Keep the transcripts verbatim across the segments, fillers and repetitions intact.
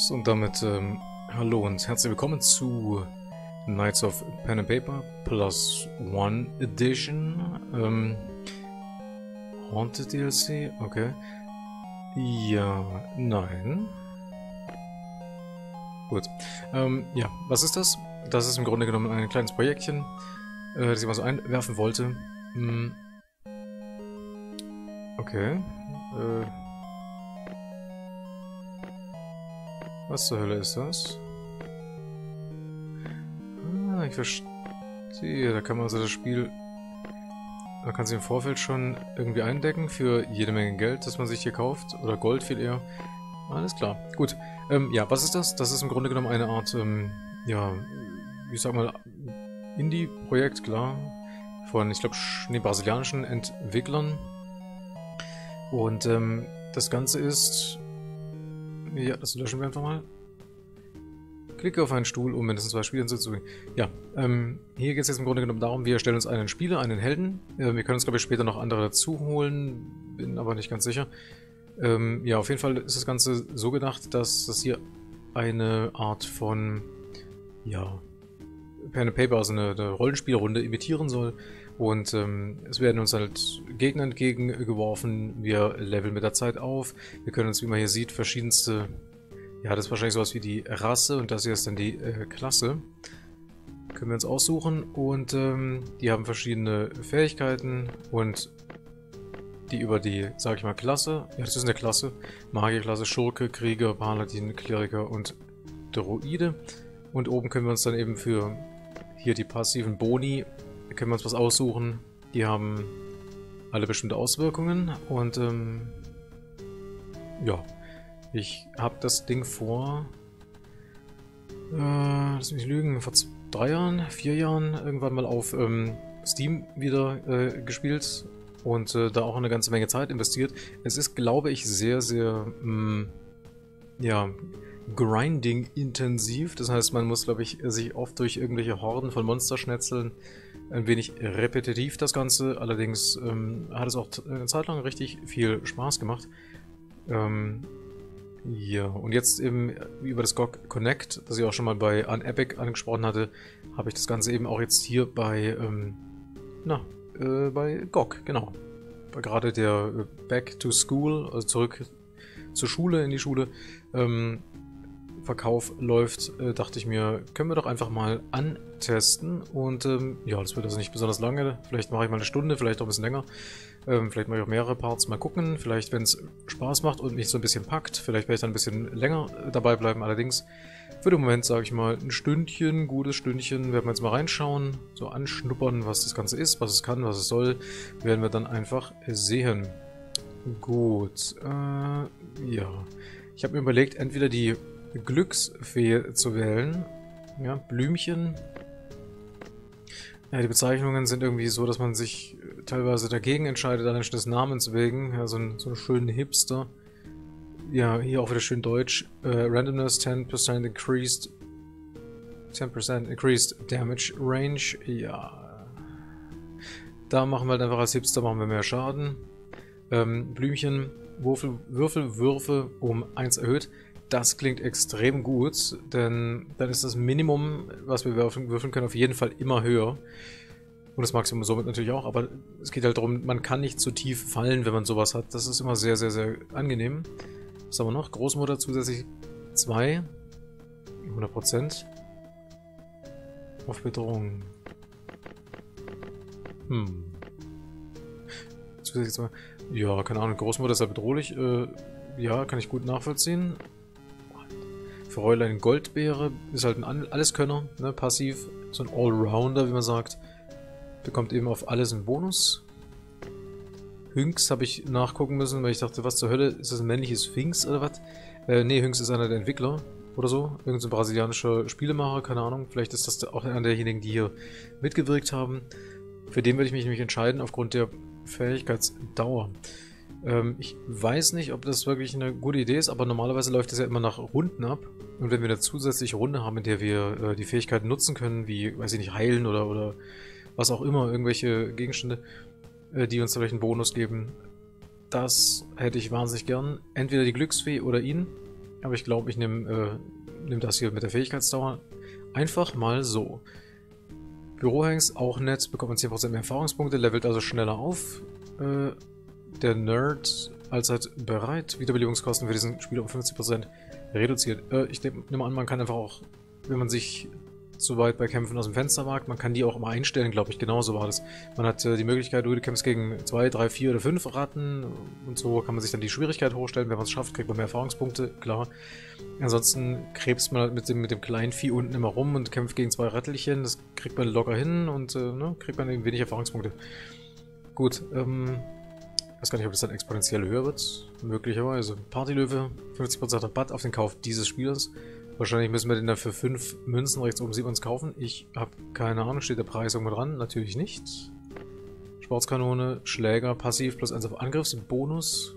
So, und damit ähm, hallo und herzlich willkommen zu Knights of Pen and Paper Plus One Edition. Ähm, Haunted D L C, okay. Ja, nein. Gut. Ähm, ja, was ist das? Das ist im Grunde genommen ein kleines Projektchen, äh, das ich mal so einwerfen wollte. Hm. Okay. Äh. Was zur Hölle ist das? Ah, ich verstehe. Da kann man also das Spiel... Man kann sich im Vorfeld schon irgendwie eindecken für jede Menge Geld, das man sich hier kauft. Oder Gold viel eher. Alles klar. Gut. Ähm, ja, was ist das? Das ist im Grunde genommen eine Art, ähm, ja, ich sag mal, Indie-Projekt, klar. Von, ich glaube, nee, brasilianischen Entwicklern. Und ähm, das Ganze ist... Ja, das löschen wir einfach mal. Klicke auf einen Stuhl, um mindestens zwei Spieler hinzuzufügen. Ja, ähm, hier geht es jetzt im Grunde genommen darum, wir erstellen uns einen Spieler, einen Helden. Äh, wir können uns, glaube ich, später noch andere dazu holen, bin aber nicht ganz sicher. Ähm, ja, auf jeden Fall ist das Ganze so gedacht, dass das hier eine Art von, ja, Pen and Paper, also eine, eine Rollenspielrunde imitieren soll. Und ähm, es werden uns halt Gegner entgegengeworfen, wir leveln mit der Zeit auf. Wir können uns, wie man hier sieht, verschiedenste... Ja, das ist wahrscheinlich sowas wie die Rasse und das hier ist dann die äh, Klasse. Können wir uns aussuchen und ähm, die haben verschiedene Fähigkeiten und die über die, sag ich mal, Klasse, ja, das ist eine Klasse, Magierklasse, Schurke, Krieger, Paladin, Kleriker und Druide. Und oben können wir uns dann eben für hier die passiven Boni, können wir uns was aussuchen. Die haben alle bestimmte Auswirkungen und ähm, ja. Ich habe das Ding vor, äh, lass mich lügen, vor drei Jahren, vier Jahren irgendwann mal auf ähm, Steam wieder äh, gespielt und äh, da auch eine ganze Menge Zeit investiert. Es ist, glaube ich, sehr, sehr, mh, ja, Grinding-intensiv. Das heißt, man muss, glaube ich, sich oft durch irgendwelche Horden von Monsterschnetzeln ein wenig repetitiv das Ganze. Allerdings ähm, hat es auch eine Zeit lang richtig viel Spaß gemacht. Ähm, Ja, und jetzt eben über das G O G Connect, das ich auch schon mal bei Unepic angesprochen hatte, habe ich das Ganze eben auch jetzt hier bei, ähm, na, äh, bei G O G, genau. Bei gerade der äh, Back to School, also zurück zur Schule, in die Schule, ähm, Verkauf läuft, äh, dachte ich mir, können wir doch einfach mal antesten und ähm, ja, das wird also nicht besonders lange, vielleicht mache ich mal eine Stunde, vielleicht auch ein bisschen länger, ähm, vielleicht mache ich auch mehrere Parts, mal gucken, vielleicht wenn es Spaß macht und mich so ein bisschen packt, vielleicht werde ich dann ein bisschen länger dabei bleiben, allerdings für den Moment sage ich mal ein Stündchen, gutes Stündchen, werden wir jetzt mal reinschauen, so anschnuppern, was das Ganze ist, was es kann, was es soll, werden wir dann einfach sehen. Gut, äh, ja, ich habe mir überlegt, entweder die Glücksfee zu wählen. Ja, Blümchen. Ja, die Bezeichnungen sind irgendwie so, dass man sich teilweise dagegen entscheidet, allein schon des Namens wegen. Ja, so ein, so einen schönen Hipster. Ja, hier auch wieder schön deutsch. Uh, Randomness ten percent increased. ten percent increased damage range. Ja. Da machen wir halt einfach als Hipster machen wir mehr Schaden. Ähm, Blümchen, Würfel, Würfel, Würfe um eins erhöht. Das klingt extrem gut, denn dann ist das Minimum, was wir würfeln, würfeln können, auf jeden Fall immer höher. Und das Maximum somit natürlich auch, aber es geht halt darum, man kann nicht zu tief fallen, wenn man sowas hat. Das ist immer sehr, sehr, sehr angenehm. Was haben wir noch? Großmutter zusätzlich zwei. hundert Prozent. Auf Bedrohung. Hm. Zusätzlich zwei. Ja, keine Ahnung, Großmutter ist ja bedrohlich. Äh, ja, kann ich gut nachvollziehen. Für Räulein Goldbeere ist halt ein Alleskönner, ne, passiv, so ein Allrounder, wie man sagt. Bekommt eben auf alles einen Bonus. Hynx habe ich nachgucken müssen, weil ich dachte, was zur Hölle, ist das ein männliches Sphinx oder was? Äh, ne, Hynx ist einer der Entwickler oder so. Irgend so ein brasilianischer Spielemacher, keine Ahnung. Vielleicht ist das auch einer derjenigen, die hier mitgewirkt haben. Für den werde ich mich nämlich entscheiden, aufgrund der Fähigkeitsdauer. Ich weiß nicht, ob das wirklich eine gute Idee ist, aber normalerweise läuft es ja immer nach Runden ab. Und wenn wir eine zusätzliche Runde haben, in der wir äh, die Fähigkeiten nutzen können, wie, weiß ich nicht, heilen oder, oder was auch immer, irgendwelche Gegenstände, äh, die uns vielleicht einen Bonus geben, das hätte ich wahnsinnig gern. Entweder die Glücksfee oder ihn. Aber ich glaube, ich nehme äh, nehm das hier mit der Fähigkeitsdauer einfach mal so. Bürohengst, auch nett, bekommt man zehn Prozent mehr Erfahrungspunkte, levelt also schneller auf. Äh, der Nerd allzeit bereit, Wiederbelebungskosten für diesen Spieler um fünfzig Prozent reduziert. Äh, ich nehme nehm an, man kann einfach auch, wenn man sich zu weit bei Kämpfen aus dem Fenster wagt, man kann die auch immer einstellen, glaube ich, genauso war das. Man hat äh, die Möglichkeit, du kämpfst gegen zwei, drei, vier oder fünf Ratten und so kann man sich dann die Schwierigkeit hochstellen. Wenn man es schafft, kriegt man mehr Erfahrungspunkte, klar. Ansonsten krebst man halt mit dem, mit dem kleinen Vieh unten immer rum und kämpft gegen zwei Rattelchen, das kriegt man locker hin und äh, ne, kriegt man eben wenig Erfahrungspunkte. Gut, ähm, ich weiß gar nicht, ob das dann exponentiell höher wird, möglicherweise. Partylöwe, fünfzig Prozent Rabatt auf den Kauf dieses Spielers. Wahrscheinlich müssen wir den dann für fünf Münzen rechts oben sieht man uns kaufen. Ich habe keine Ahnung, steht der Preis irgendwo dran? Natürlich nicht. Sportskanone, Schläger, passiv, plus eins auf Angriffsbonus.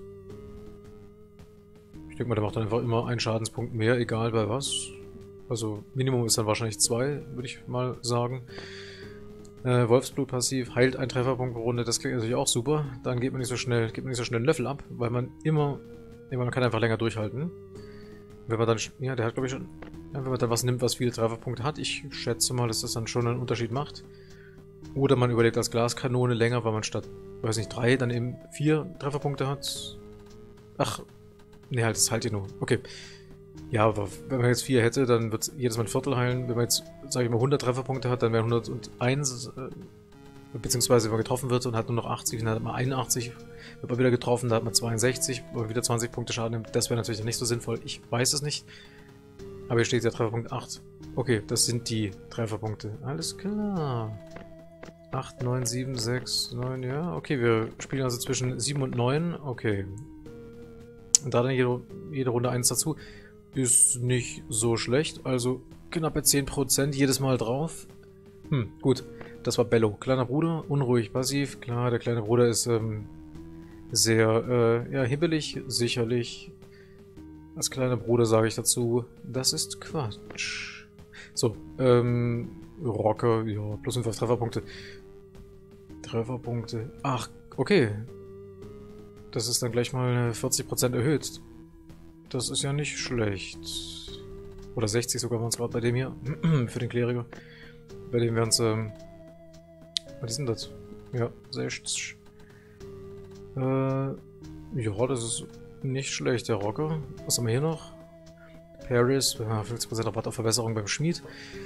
Ich denke mal, der macht dann einfach immer einen Schadenspunkt mehr, egal bei was. Also Minimum ist dann wahrscheinlich zwei, würde ich mal sagen. Äh, Wolfsblut passiv, heilt ein Trefferpunkt pro Runde, das klingt natürlich auch super. Dann geht man nicht so schnell, geht man nicht so schnell einen Level ab, weil man immer, man kann einfach länger durchhalten. Wenn man dann, ja, der hat glaube ich schon, ja, wenn man dann was nimmt, was viele Trefferpunkte hat, ich schätze mal, dass das dann schon einen Unterschied macht. Oder man überlegt als Glaskanone länger, weil man statt, weiß nicht, drei, dann eben vier Trefferpunkte hat. Ach, ne, halt, das halt hier nur. Okay. Ja, aber wenn man jetzt vier hätte, dann wird jedes Mal ein Viertel heilen. Wenn man jetzt, sage ich mal, hundert Trefferpunkte hat, dann wären hunderteins, äh, beziehungsweise wenn man getroffen wird und hat nur noch achtzig, dann hat man einundachtzig, wird man wieder getroffen, da hat man zweiundsechzig, wo man wieder zwanzig Punkte Schaden nimmt. Das wäre natürlich nicht so sinnvoll. Ich weiß es nicht. Aber hier steht ja Trefferpunkt acht. Okay, das sind die Trefferpunkte. Alles klar. acht, neun, sieben, sechs, neun, ja. Okay, wir spielen also zwischen sieben und neun. Okay. Und da dann jede, jede Runde eins dazu. Ist nicht so schlecht. Also knappe zehn Prozent jedes Mal drauf. Hm, gut. Das war Bello. Kleiner Bruder, unruhig, passiv. Klar, der kleine Bruder ist ähm, sehr äh, ja, hibbelig, sicherlich. Als kleiner Bruder sage ich dazu, das ist Quatsch. So, ähm, Rocker, ja, plus fünf auf Trefferpunkte. Trefferpunkte. Ach, okay. Das ist dann gleich mal vierzig Prozent erhöht. Das ist ja nicht schlecht. Oder sechzig sogar waren es gerade bei dem hier. Für den Kleriker. Bei dem wären es, ähm... was ist denn das? Ja, sechzig. Äh, ja, das ist nicht schlecht, der Rocker. Was haben wir hier noch? Paris, fünfzig Prozent Rabatt auf Verbesserung beim Schmied.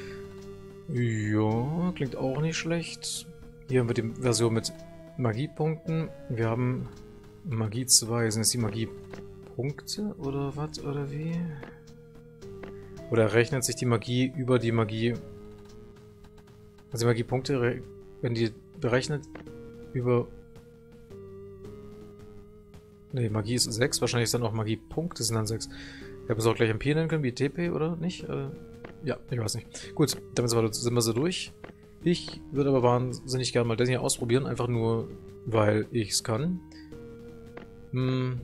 Ja, klingt auch nicht schlecht. Hier haben wir die Version mit Magiepunkten. Wir haben Magie zwei. Sind es die Magiepunkte oder was? Oder wie? Oder rechnet sich die Magie über die Magie... Also die Magiepunkte, wenn die berechnet über... Ne, Magie ist sechs. Wahrscheinlich ist dann auch Magiepunkte sind dann sechs. Ich habe es auch gleich M P nennen können, wie T P, oder nicht? Äh, ja, ich weiß nicht. Gut, damit sind wir so durch. Ich würde aber wahnsinnig gerne mal das hier ausprobieren, einfach nur, weil ich es kann. Hm.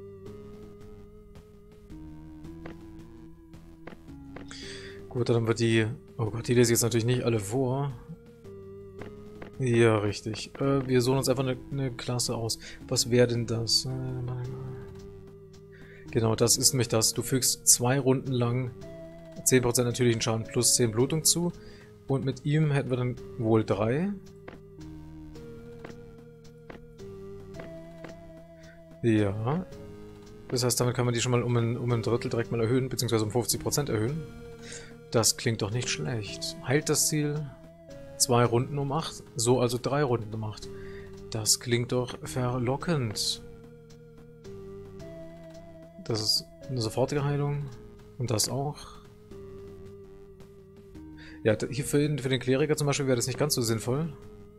Gut, dann haben wir die... Oh Gott, die lese ich jetzt natürlich nicht alle vor. Ja, richtig. Äh, wir suchen uns einfach eine, eine Klasse aus. Was wäre denn das? Genau, das ist nämlich das. Du fügst zwei Runden lang zehn Prozent natürlichen Schaden plus zehn Blutung zu. Und mit ihm hätten wir dann wohl drei. Ja. Das heißt, damit kann man die schon mal um ein, um ein Drittel direkt mal erhöhen, beziehungsweise um fünfzig Prozent erhöhen. Das klingt doch nicht schlecht. Heilt das Ziel zwei Runden um acht, so also drei Runden um acht. Das klingt doch verlockend. Das ist eine sofortige Heilung. Und das auch. Ja, hier für den, für den Kleriker zum Beispiel wäre das nicht ganz so sinnvoll.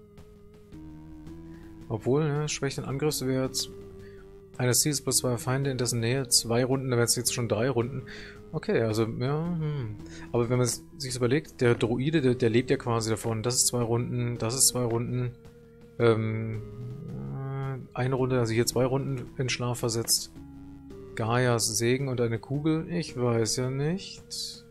Obwohl, ne, schwächt den Angriffswert eines Ziels plus zwei Feinde in dessen Nähe. Zwei Runden, dann wären es jetzt schon drei Runden. Okay, also, ja, hm. Aber wenn man sich das überlegt, der Druide, der, der lebt ja quasi davon. Das ist zwei Runden, das ist zwei Runden. Ähm, eine Runde, also hier zwei Runden in Schlaf versetzt. Gaias Segen und eine Kugel? Ich weiß ja nicht.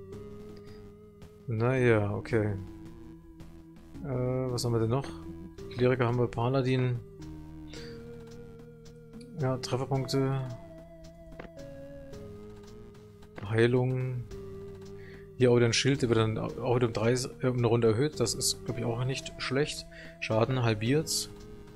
Naja, okay. Äh, was haben wir denn noch? Kleriker haben wir, Paladin. Ja, Trefferpunkte. Heilung. Hier auch wieder ein Schild, der wird dann auch wieder um, drei, äh, um eine Runde erhöht. Das ist, glaube ich, auch nicht schlecht. Schaden halbiert.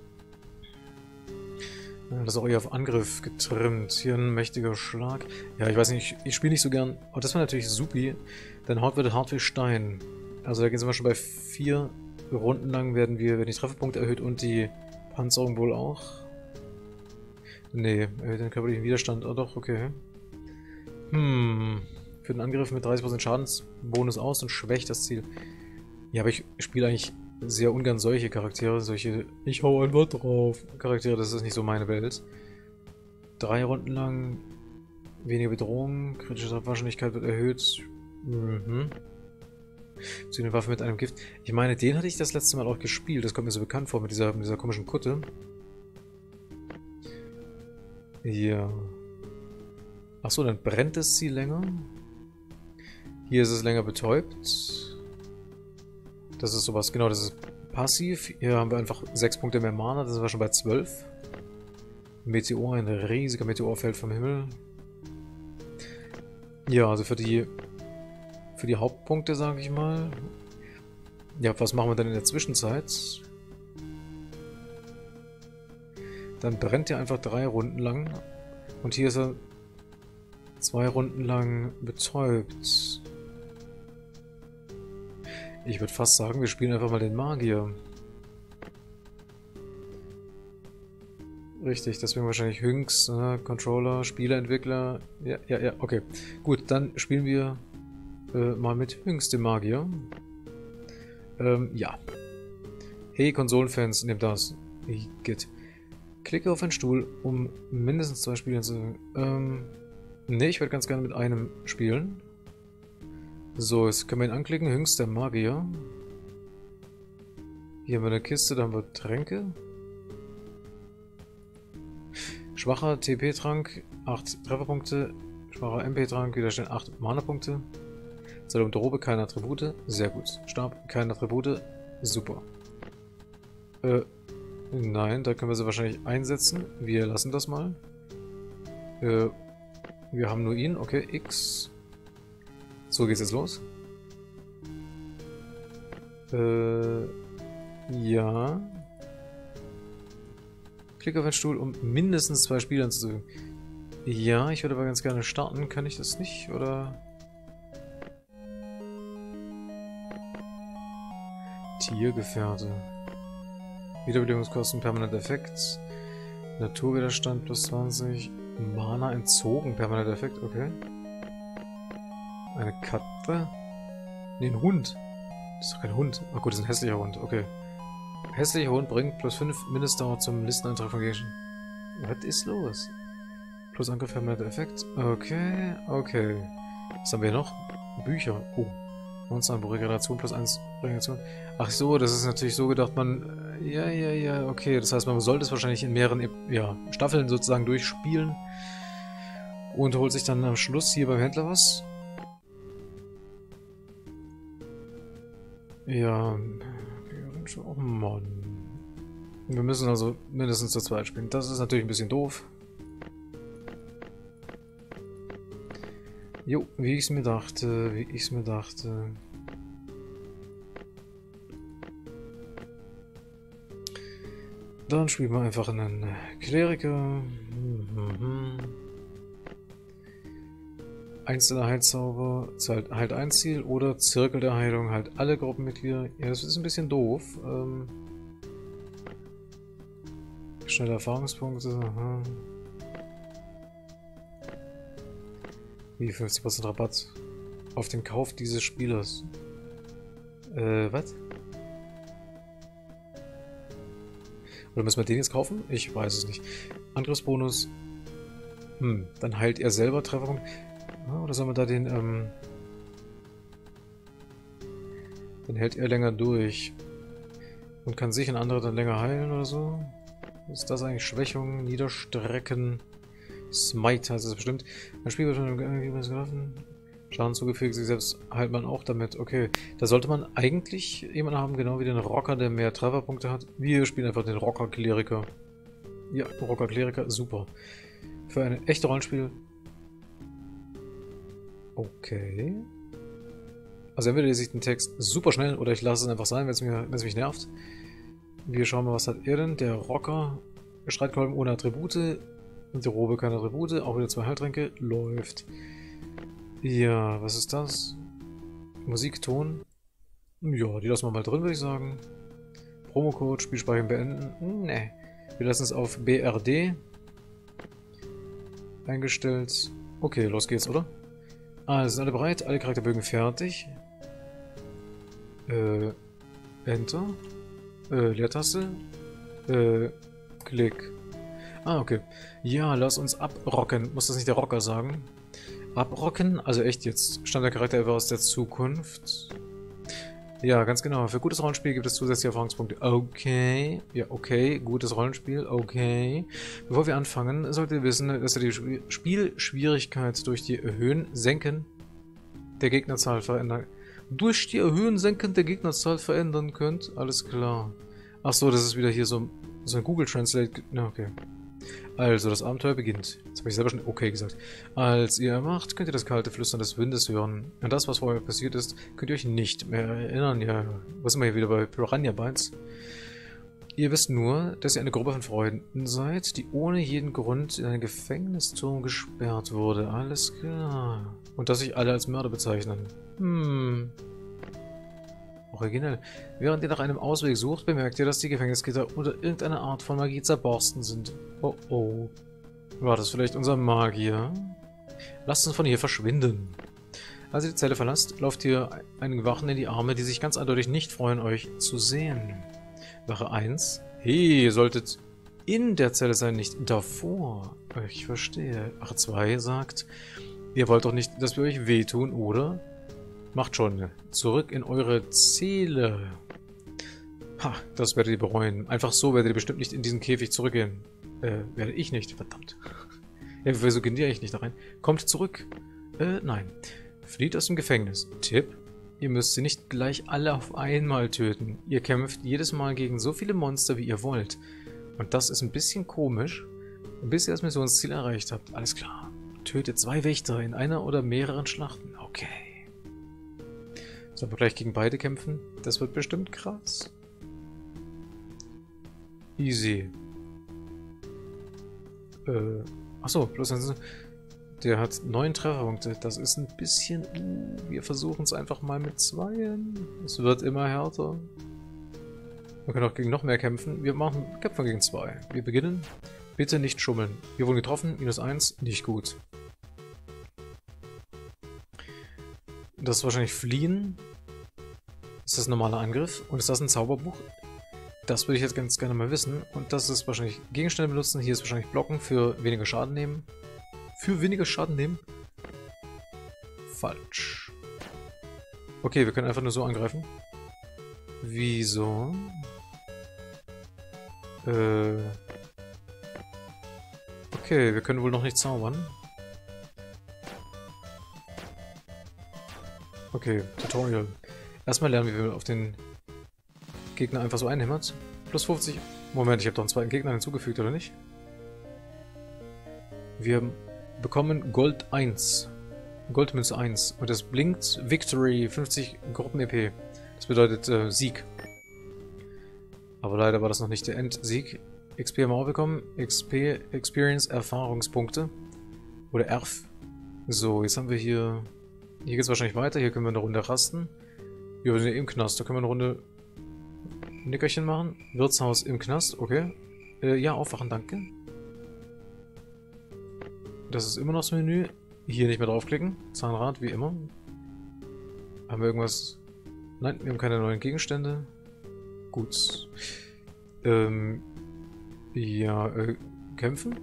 Ja, das ist auch eher auf Angriff getrimmt. Hier ein mächtiger Schlag. Ja, ich weiß nicht, ich, ich spiele nicht so gern. Oh, das war natürlich supi. Deine Haut wird hart wie Stein. Also da gehen wir schon bei vier Runden lang werden wir, werden die Trefferpunkte erhöht und die Panzerung wohl auch. Nee, erhöht den körperlichen Widerstand. Oh doch, okay. Hm. Für den Angriff mit dreißig Prozent Schadensbonus aus und schwächt das Ziel. Ja, aber ich spiele eigentlich sehr ungern solche Charaktere, solche ich hau einfach drauf Charaktere, das ist nicht so meine Welt. Drei Runden lang weniger Bedrohung, kritische Trefferwahrscheinlichkeit wird erhöht. Mhm. Zu den Waffen mit einem Gift. Ich meine, den hatte ich das letzte Mal auch gespielt, das kommt mir so bekannt vor mit dieser, mit dieser komischen Kutte. Ja. Achso, dann brennt das Ziel länger. Hier ist es länger betäubt. Das ist sowas, genau, das ist passiv. Hier haben wir einfach sechs Punkte mehr Mana, das sind wir schon bei zwölf. Meteor, ein riesiger Meteor fällt vom Himmel. Ja, also für die für die Hauptpunkte, sage ich mal. Ja, was machen wir dann in der Zwischenzeit? Dann brennt er einfach drei Runden lang. Und hier ist er zwei Runden lang betäubt. Ich würde fast sagen, wir spielen einfach mal den Magier. Richtig, deswegen wahrscheinlich Hynx, äh, Controller, Spieleentwickler. Ja, ja, ja, okay. Gut, dann spielen wir äh, mal mit Hynx, dem Magier. Ähm, ja. Hey, Konsolenfans, nehmt das. Geht. Klicke auf einen Stuhl, um mindestens zwei Spieler zu... Ähm, ne, ich würde ganz gerne mit einem spielen. So, jetzt können wir ihn anklicken. Hynx, der Magier. Hier haben wir eine Kiste, da haben wir Tränke. Schwacher T P-Trank, acht Trefferpunkte. Schwacher M P-Trank, Widerstand acht Mana-Punkte. Zelle und Robe, keine Attribute. Sehr gut. Stab, keine Attribute. Super. Äh, nein, da können wir sie wahrscheinlich einsetzen. Wir lassen das mal. Äh, wir haben nur ihn. Okay, X. So geht's jetzt los. Äh, ja. Klick auf den Stuhl, um mindestens zwei Spieler anzufügen. Ja, ich würde aber ganz gerne starten. Kann ich das nicht, oder? Tiergefährte. Wiederbelebungskosten, permanent Effekt. Naturwiderstand plus zwanzig. Mana entzogen, permanent Effekt, okay. Eine Katze? Ne, ein Hund. Das ist doch kein Hund. Ach gut, das ist ein hässlicher Hund, okay. Hässlicher Hund bringt plus fünf Mindestdauer zum Listeneintrag von Gegner. Was ist los? Plus Angriff, permanenter Effekt. Okay, okay. Was haben wir noch? Bücher. Oh. Monster, Regeneration plus eins Regeneration. Ach so, das ist natürlich so gedacht, man... Ja, ja, ja, okay. Das heißt, man sollte es wahrscheinlich in mehreren ja, Staffeln sozusagen durchspielen. Und holt sich dann am Schluss hier beim Händler was. Ja... Oh Mann. Wir müssen also mindestens zu zweit spielen. Das ist natürlich ein bisschen doof. Jo, wie ich es mir dachte, wie ich es mir dachte. Dann spielen wir einfach einen Kleriker. Mhm. Einzelner Heilzauber, halt, halt ein Ziel oder Zirkel der Heilung, halt alle Gruppenmitglieder. Ja, das ist ein bisschen doof. Ähm, schnelle Erfahrungspunkte. Aha. Wie fünfzig Prozent Rabatt auf den Kauf dieses Spielers. Äh, was? Oder müssen wir den jetzt kaufen? Ich weiß es nicht. Angriffsbonus. Hm, dann heilt er selber Trefferpunkte. Oder sollen wir da den, ähm... dann hält er länger durch. Und kann sich ein anderer dann länger heilen oder so? Ist das eigentlich Schwächung, Niederstrecken? Smite heißt es bestimmt. Ein Spiel wird von dem Ergebnis gelaufen. Schaden zugefügt, sich selbst heilt man auch damit. Okay, da sollte man eigentlich jemanden haben, genau wie den Rocker, der mehr Trefferpunkte hat. Wir spielen einfach den Rocker-Kleriker. Ja, Rocker-Kleriker, super. Für ein echtes Rollenspiel Okay. Also entweder lese ich den Text super schnell oder ich lasse es einfach sein, wenn es mir, wenn es mich nervt. Wir schauen mal, was hat er denn? Der Rocker. Streitkolben ohne Attribute. Und die Robe keine Attribute. Auch wieder zwei Heiltränke. Läuft. Ja, was ist das? Musikton. Ja, die lassen wir mal drin, würde ich sagen. Promocode, Spielspeichern beenden. Ne. Wir lassen es auf B R D eingestellt. Okay, los geht's, oder? Also, sind alle bereit? Alle Charakterbögen fertig. Äh, Enter. Äh, Leertaste. Äh, Klick. Ah, okay. Ja, lass uns abrocken. Muss das nicht der Rocker sagen? Abrocken? Also echt jetzt. Stammt der Charakter etwa aus der Zukunft? Ja, ganz genau. Für gutes Rollenspiel gibt es zusätzliche Erfahrungspunkte. Okay. Ja, okay. Gutes Rollenspiel. Okay. Bevor wir anfangen, solltet ihr wissen, dass ihr die Spielschwierigkeit durch die Erhöhen, Senken der Gegnerzahl verändern durch die Erhöhen, Senken der Gegnerzahl verändern könnt. Alles klar. Ach so, das ist wieder hier so, so ein Google Translate. Na, okay. Also, das Abenteuer beginnt. Jetzt habe ich selber schon okay gesagt. Als ihr erwacht, könnt ihr das kalte Flüstern des Windes hören. An das, was vorher passiert ist, könnt ihr euch nicht mehr erinnern. Ja, was sind wir hier wieder bei Piranha Bytes? Ihr wisst nur, dass ihr eine Gruppe von Freunden seid, die ohne jeden Grund in einen Gefängnisturm gesperrt wurde. Alles klar. Und dass sich alle als Mörder bezeichnen. Hm. Originell. Während ihr nach einem Ausweg sucht, bemerkt ihr, dass die Gefängnisgitter unter irgendeiner Art von Magie zerborsten sind. Oh oh. War das vielleicht unser Magier? Lasst uns von hier verschwinden. Als ihr die Zelle verlasst, lauft ihr einigen Wachen in die Arme, die sich ganz eindeutig nicht freuen, euch zu sehen. Wache eins. Hey, ihr solltet in der Zelle sein, nicht davor. Ich verstehe. Wache zwei sagt, ihr wollt doch nicht, dass wir euch wehtun, oder? Macht schon. Zurück in eure Zelle. Ha, das werdet ihr bereuen. Einfach so werdet ihr bestimmt nicht in diesen Käfig zurückgehen. Äh, werde ich nicht. Verdammt. Ja, wieso gehen die eigentlich nicht da rein? Kommt zurück. Äh, nein. Flieht aus dem Gefängnis. Tipp. Ihr müsst sie nicht gleich alle auf einmal töten. Ihr kämpft jedes Mal gegen so viele Monster, wie ihr wollt. Und das ist ein bisschen komisch, bis ihr das Missionsziel erreicht habt. Alles klar. Tötet zwei Wächter in einer oder mehreren Schlachten. Okay. Sollen wir gleich gegen beide kämpfen? Das wird bestimmt krass. Easy. Äh, achso, bloß ein... Der hat neun Trefferpunkte. Das ist ein bisschen... Uh, wir versuchen es einfach mal mit zweien. Es wird immer härter. Wir können auch gegen noch mehr kämpfen. Wir machen Kämpfen gegen zwei. Wir beginnen. Bitte nicht schummeln. Wir wurden getroffen. Minus eins. Nicht gut. Das ist wahrscheinlich Fliehen. Ist das ein normaler Angriff? Und ist das ein Zauberbuch? Das würde ich jetzt ganz gerne mal wissen. Und das ist wahrscheinlich Gegenstände benutzen. Hier ist wahrscheinlich Blocken für weniger Schaden nehmen. Für weniger Schaden nehmen? Falsch. Okay, wir können einfach nur so angreifen. Wieso? Äh... Okay, wir können wohl noch nicht zaubern. Okay, Tutorial. Erstmal lernen, wie wir auf den Gegner einfach so einhämmert. Plus fünfzig. Moment, ich habe doch einen zweiten Gegner hinzugefügt, oder nicht? Wir bekommen Gold eins. Goldmünze eins. Und das blinkt Victory, fünfzig Gruppen-E P. Das bedeutet äh, Sieg. Aber leider war das noch nicht der Endsieg. X P haben wir auch bekommen. X P, Experience, Erfahrungspunkte. Oder Erf. So, jetzt haben wir hier... Hier geht es wahrscheinlich weiter. Hier können wir eine Runde rasten. Wir sind ja im Knast. Da können wir eine Runde Nickerchen machen. Wirtshaus im Knast. Okay. Äh, ja, aufwachen, danke. Das ist immer noch das Menü. Hier nicht mehr draufklicken. Zahnrad, wie immer. Haben wir irgendwas... Nein, wir haben keine neuen Gegenstände. Gut. Ähm... Ja, äh... kämpfen?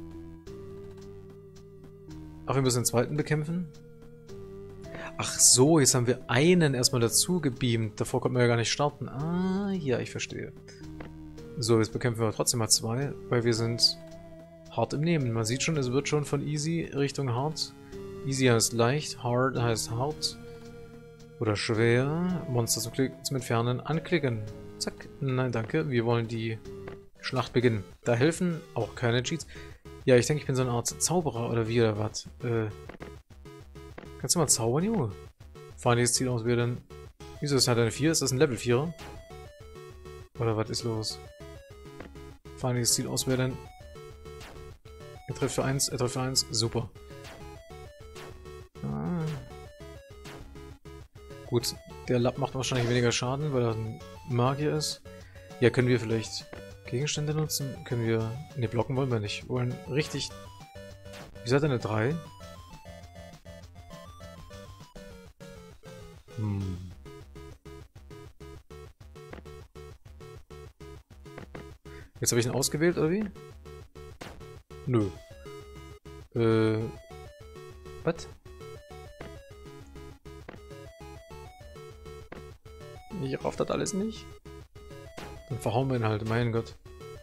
Ach, wir müssen den zweiten bekämpfen? Ach so, jetzt haben wir einen erstmal dazu gebeamt. Davor konnten wir ja gar nicht starten. Ah, ja, ich verstehe. So, jetzt bekämpfen wir trotzdem mal zwei, weil wir sind hart im Nehmen. Man sieht schon, es wird schon von easy Richtung hart. Easy heißt leicht, hard heißt hart. Oder schwer. Monster zum, zum Entfernen anklicken. Zack. Nein, danke. Wir wollen die Schlacht beginnen. Da helfen auch keine Cheats. Ja, ich denke, ich bin so eine Art Zauberer oder wie oder was. Äh... Kannst du mal zaubern, Junge? Feindliches Ziel auswählen. Wieso ist das eine vier? Ist das ein Level vierer? Oder was ist los? Feindliches Ziel auswählen. Er trifft für eins, er trifft für eins. Super. Ah. Gut, der Lapp macht wahrscheinlich weniger Schaden, weil er ein Magier ist. Ja, können wir vielleicht Gegenstände nutzen? Können wir... Ne, blocken wollen wir nicht. Wir wollen richtig... Wie seid ihr eine drei? Hm. Jetzt habe ich ihn ausgewählt, oder wie? Nö. Äh... Was? Ich raff das alles nicht. Dann verhauen wir ihn halt, mein Gott.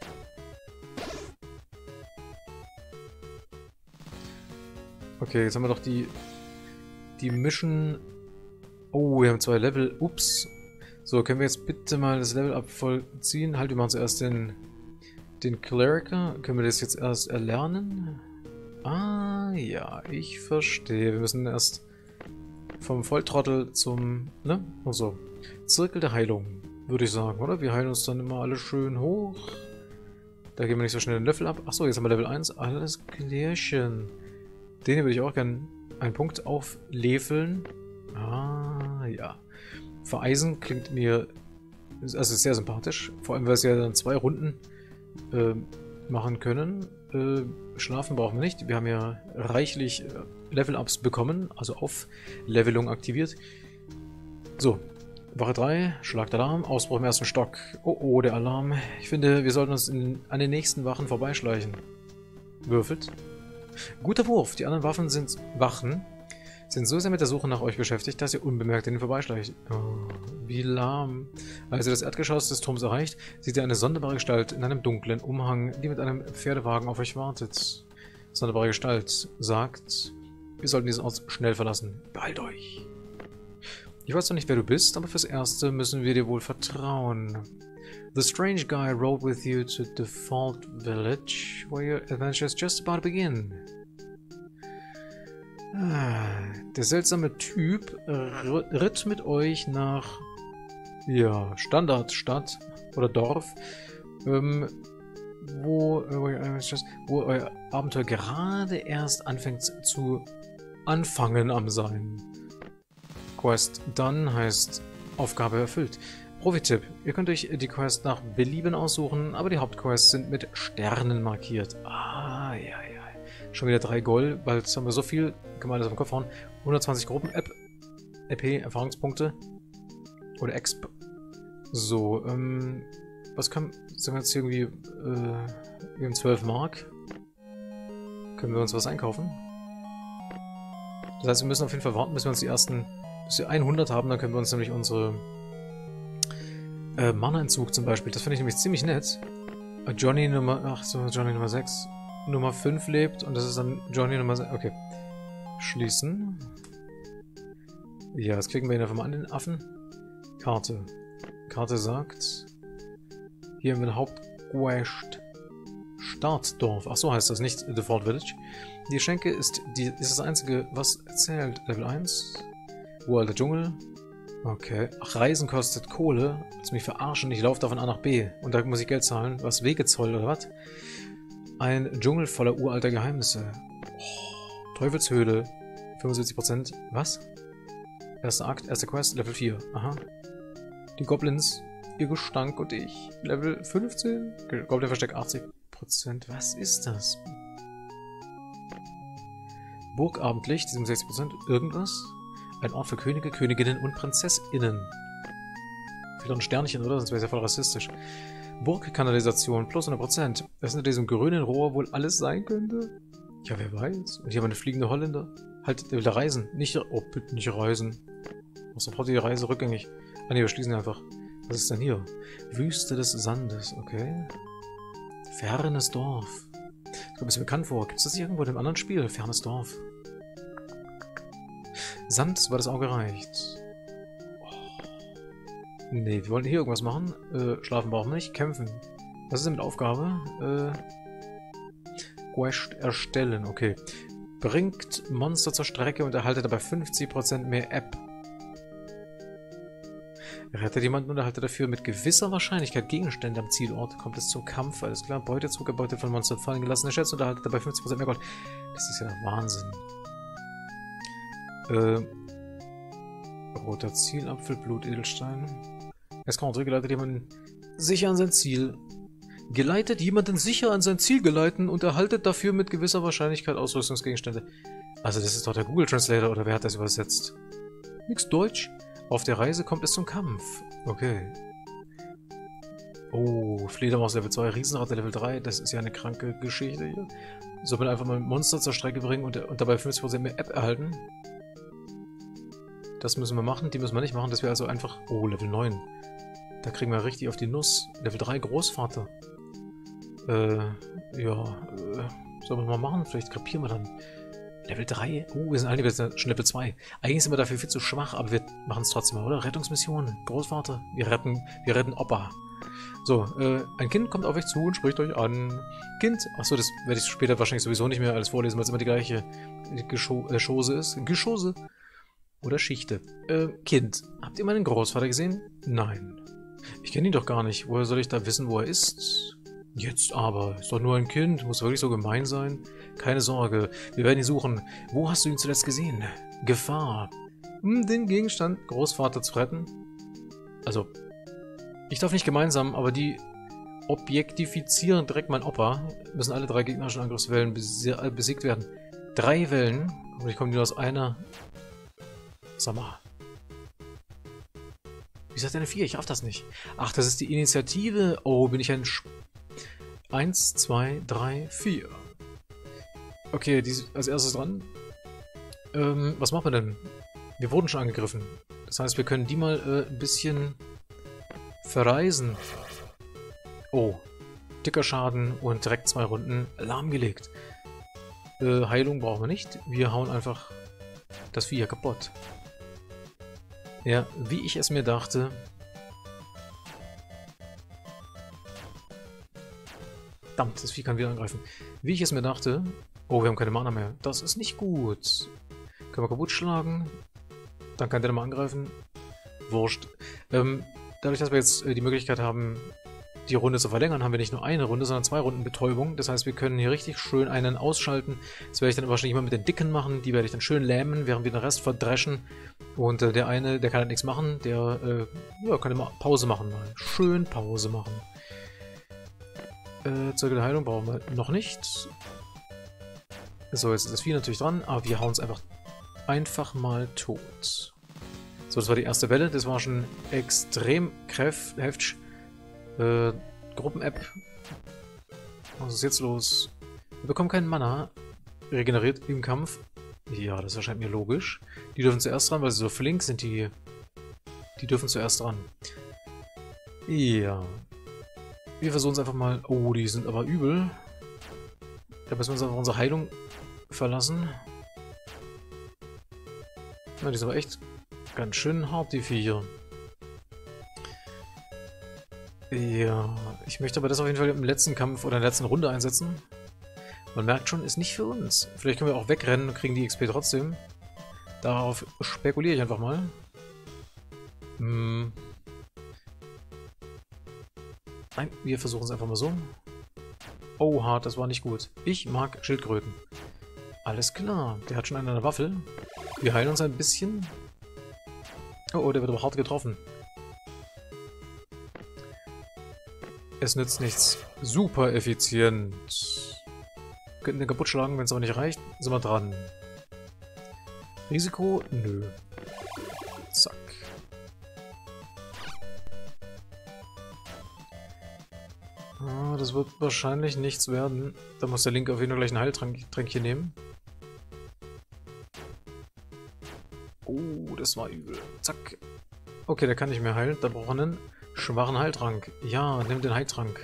Okay, jetzt haben wir doch die... Die Mission... Oh, wir haben zwei Level. Ups. So, können wir jetzt bitte mal das Level up vollziehen? Halt, wir machen zuerst den... Den Cleriker. Können wir das jetzt erst erlernen? Ah, ja, ich verstehe. Wir müssen erst vom Volltrottel zum... Ne? Und so. Zirkel der Heilung, würde ich sagen, oder? Wir heilen uns dann immer alle schön hoch. Da gehen wir nicht so schnell den Level ab. Achso, jetzt haben wir Level eins. Alles klärchen. Den hier würde ich auch gerne einen Punkt aufleveln. Ah, ja. Vereisen klingt mir... Also ist sehr sympathisch. Vor allem, weil es ja dann zwei Runden äh, machen können. Äh, schlafen brauchen wir nicht. Wir haben ja reichlich äh, Level-Ups bekommen. Also Auflevelung aktiviert. So. Wache drei, Schlagtalarm, Ausbruch im ersten Stock. Oh oh, der Alarm. Ich finde, wir sollten uns in, an den nächsten Wachen vorbeischleichen. Würfelt. Guter Wurf. Die anderen Waffen sind Wachen. Sind so sehr mit der Suche nach euch beschäftigt, dass ihr unbemerkt in den vorbeischleicht. Oh, wie lahm. Als ihr das Erdgeschoss des Turms erreicht, seht ihr eine sonderbare Gestalt in einem dunklen Umhang, die mit einem Pferdewagen auf euch wartet. Sonderbare Gestalt sagt, wir sollten diesen Ort schnell verlassen. Beeilt euch. Ich weiß noch nicht, wer du bist, aber fürs Erste müssen wir dir wohl vertrauen. The strange guy rode with you to Default Village, where your adventure is just about to begin. Ah, der seltsame Typ ritt mit euch nach, ja, Standardstadt oder Dorf, ähm, wo, wo euer Abenteuer gerade erst anfängt zu anfangen am Sein. Quest done heißt Aufgabe erfüllt. Profi-Tipp, ihr könnt euch die Quest nach Belieben aussuchen, aber die Hauptquests sind mit Sternen markiert. Ah, ja, ja. Schon wieder drei Gold, bald haben wir so viel Gemeindes am Kopf hauen. hundertzwanzig Gruppen-App, E P, Erfahrungspunkte oder Exp. So, ähm, was kann, sind wir jetzt irgendwie, äh, wir haben zwölf Mark. Können wir uns was einkaufen? Das heißt, wir müssen auf jeden Fall warten, bis wir uns die ersten, bis wir hundert haben, dann können wir uns nämlich unsere äh, Mana-Entzug zum Beispiel, das finde ich nämlich ziemlich nett. Johnny Nummer, ach so, Johnny Nummer sechs, Nummer fünf lebt und das ist dann Johnny Nummer sechs, okay. Schließen. Ja, das kriegen wir ihn einfach mal an den Affen. Karte. Karte sagt, hier haben wir eine Hauptquest. Startdorf. Ach so heißt das, nicht Default Village. Die Schenke ist, die, ist das einzige, was erzählt. Level eins. World der Dschungel. Okay. Ach, Reisen kostet Kohle. Willst du mich verarschen? Ich laufe da von A nach B. Und da muss ich Geld zahlen. Was? Wegezoll oder was? Ein Dschungel voller uralter Geheimnisse. Oh, Teufelshöhle. fünfundsiebzig Prozent. Was? Erster Akt, erste Quest, Level vier. Aha. Die Goblins, ihr Gestank und ich. Level fünfzehn. Goblin-Versteck achtzig Prozent. Was ist das? Burgabendlicht, siebenundsechzig Prozent. Irgendwas? Ein Ort für Könige, Königinnen und Prinzessinnen. Vielleicht ein Sternchen, oder? Sonst wäre es ja voll rassistisch. Burgkanalisation, plus hundert Prozent. Was hinter diesem grünen Rohr wohl alles sein könnte? Ja, wer weiß. Und hier haben wir eine fliegende Holländer. Halt, der will da reisen. Nicht, oh, bitte nicht reisen. Was braucht die Reise rückgängig? Ah ne, wir schließen einfach. Was ist denn hier? Wüste des Sandes, okay. Fernes Dorf. Das kommt ein bisschen bekannt vor. Gibt es das irgendwo in einem anderen Spiel? Fernes Dorf. Sand, war das Auge reicht. Oh. Ne, wir wollen hier irgendwas machen. Äh, schlafen brauchen wir nicht. Kämpfen. Was ist denn mit Aufgabe? Äh, Quest erstellen, okay. Bringt Monster zur Strecke und erhaltet dabei fünfzig Prozent mehr App. Rettet jemanden und erhaltet dafür mit gewisser Wahrscheinlichkeit Gegenstände am Zielort. Kommt es zum Kampf, alles klar. Beutezug, erbeutet von Monstern fallen gelassene Schätze und erhaltet dabei fünfzig Prozent mehr Gold. Das ist ja der Wahnsinn. Äh, roter Zielapfel, Blutedelstein. Es kann geleitet jemanden sicher an sein Ziel. Geleitet jemanden sicher an sein Ziel geleiten und erhaltet dafür mit gewisser Wahrscheinlichkeit Ausrüstungsgegenstände. Also das ist doch der Google Translator, oder wer hat das übersetzt? Nix Deutsch. Auf der Reise kommt es zum Kampf. Okay. Oh, Fledermaus Level zwei, Riesenratte Level drei. Das ist ja eine kranke Geschichte hier. Soll man einfach mal Monster zur Strecke bringen und, und dabei fünfzig Prozent mehr App erhalten? Das müssen wir machen. Die müssen wir nicht machen. Das wäre also einfach... Oh, Level neun. Da kriegen wir richtig auf die Nuss. Level drei, Großvater. Äh, ja. Äh, sollen wir mal machen? Vielleicht krepieren wir dann. Level drei? Oh, wir sind eigentlich schon Level zwei. Eigentlich sind wir dafür viel zu schwach, aber wir machen es trotzdem mal, oder? Rettungsmission. Großvater. Wir retten, wir retten Opa. So, äh, ein Kind kommt auf euch zu und spricht euch an. Kind. Achso, das werde ich später wahrscheinlich sowieso nicht mehr alles vorlesen, weil es immer die gleiche Gescho äh, Chose ist. Geschosse. Oder Schichte. Äh, Kind. Habt ihr meinen Großvater gesehen? Nein. Ich kenne ihn doch gar nicht. Woher soll ich da wissen, wo er ist? Jetzt aber. Ist doch nur ein Kind. Muss wirklich so gemein sein? Keine Sorge. Wir werden ihn suchen. Wo hast du ihn zuletzt gesehen? Gefahr. Um den Gegenstand Großvater zu retten? Also, ich darf nicht gemeinsam, aber die objektifizieren direkt mein Opa. Müssen alle drei gegnerischen Angriffswellen besiegt werden. Drei Wellen. Und ich komme nur aus einer... Sag mal. Wie sagt eine vier? Ich raff das nicht. Ach, das ist die Initiative. Oh, bin ich ein... Sch Eins, zwei, drei, vier. Okay, die ist als erstes dran. Ähm, was machen wir denn? Wir wurden schon angegriffen. Das heißt, wir können die mal äh, ein bisschen verreisen. Oh. Dicker Schaden und direkt zwei Runden lahmgelegt. Äh, Heilung brauchen wir nicht. Wir hauen einfach das Vieh hier kaputt. Ja, wie ich es mir dachte. Verdammt, das Vieh kann wieder angreifen. Wie ich es mir dachte... Oh, wir haben keine Mana mehr. Das ist nicht gut. Können wir kaputt schlagen. Dann kann der nochmal angreifen. Wurscht. Ähm, dadurch, dass wir jetzt äh, die Möglichkeit haben, die Runde zu verlängern, haben wir nicht nur eine Runde, sondern zwei Runden Betäubung. Das heißt, wir können hier richtig schön einen ausschalten. Das werde ich dann wahrscheinlich mal mit den Dicken machen. Die werde ich dann schön lähmen, während wir den Rest verdreschen. Und äh, der eine, der kann halt nichts machen. Der äh, ja, kann immer Pause machen mal. Schön Pause machen. Äh, Zeuge der Heilung brauchen wir noch nicht. So, jetzt ist das Vieh natürlich dran, aber wir hauen es einfach, einfach mal tot. So, das war die erste Welle. Das war schon extrem kräftig. Äh, Gruppen-App. Was ist jetzt los? Wir bekommen keinen Mana. Regeneriert im Kampf. Ja, das erscheint mir logisch. Die dürfen zuerst dran, weil sie so flink sind, die... Die dürfen zuerst dran. Ja. Wir versuchen es einfach mal... Oh, die sind aber übel. Da müssen wir uns auf unsere Heilung verlassen. Ja, die sind aber echt ganz schön hart, die Viecher. Ja, ich möchte aber das auf jeden Fall im letzten Kampf oder in der letzten Runde einsetzen. Man merkt schon, ist nicht für uns. Vielleicht können wir auch wegrennen und kriegen die X P trotzdem. Darauf spekuliere ich einfach mal. Hm. Nein, wir versuchen es einfach mal so. Oh, hart, das war nicht gut. Ich mag Schildkröten. Alles klar, der hat schon eine Waffel. Wir heilen uns ein bisschen. Oh, oh, der wird aber hart getroffen. Es nützt nichts. Super effizient. Wir könnten den kaputt schlagen, wenn es aber nicht reicht. Sind wir dran. Risiko? Nö. Zack. Ah, das wird wahrscheinlich nichts werden. Da muss der Link auf jeden Fall gleich ein Heiltränkchen nehmen. Oh, das war übel. Zack. Okay, der kann nicht mehr heilen. Da braucht er einen schwachen Heiltrank. Ja, nimm den Heiltrank.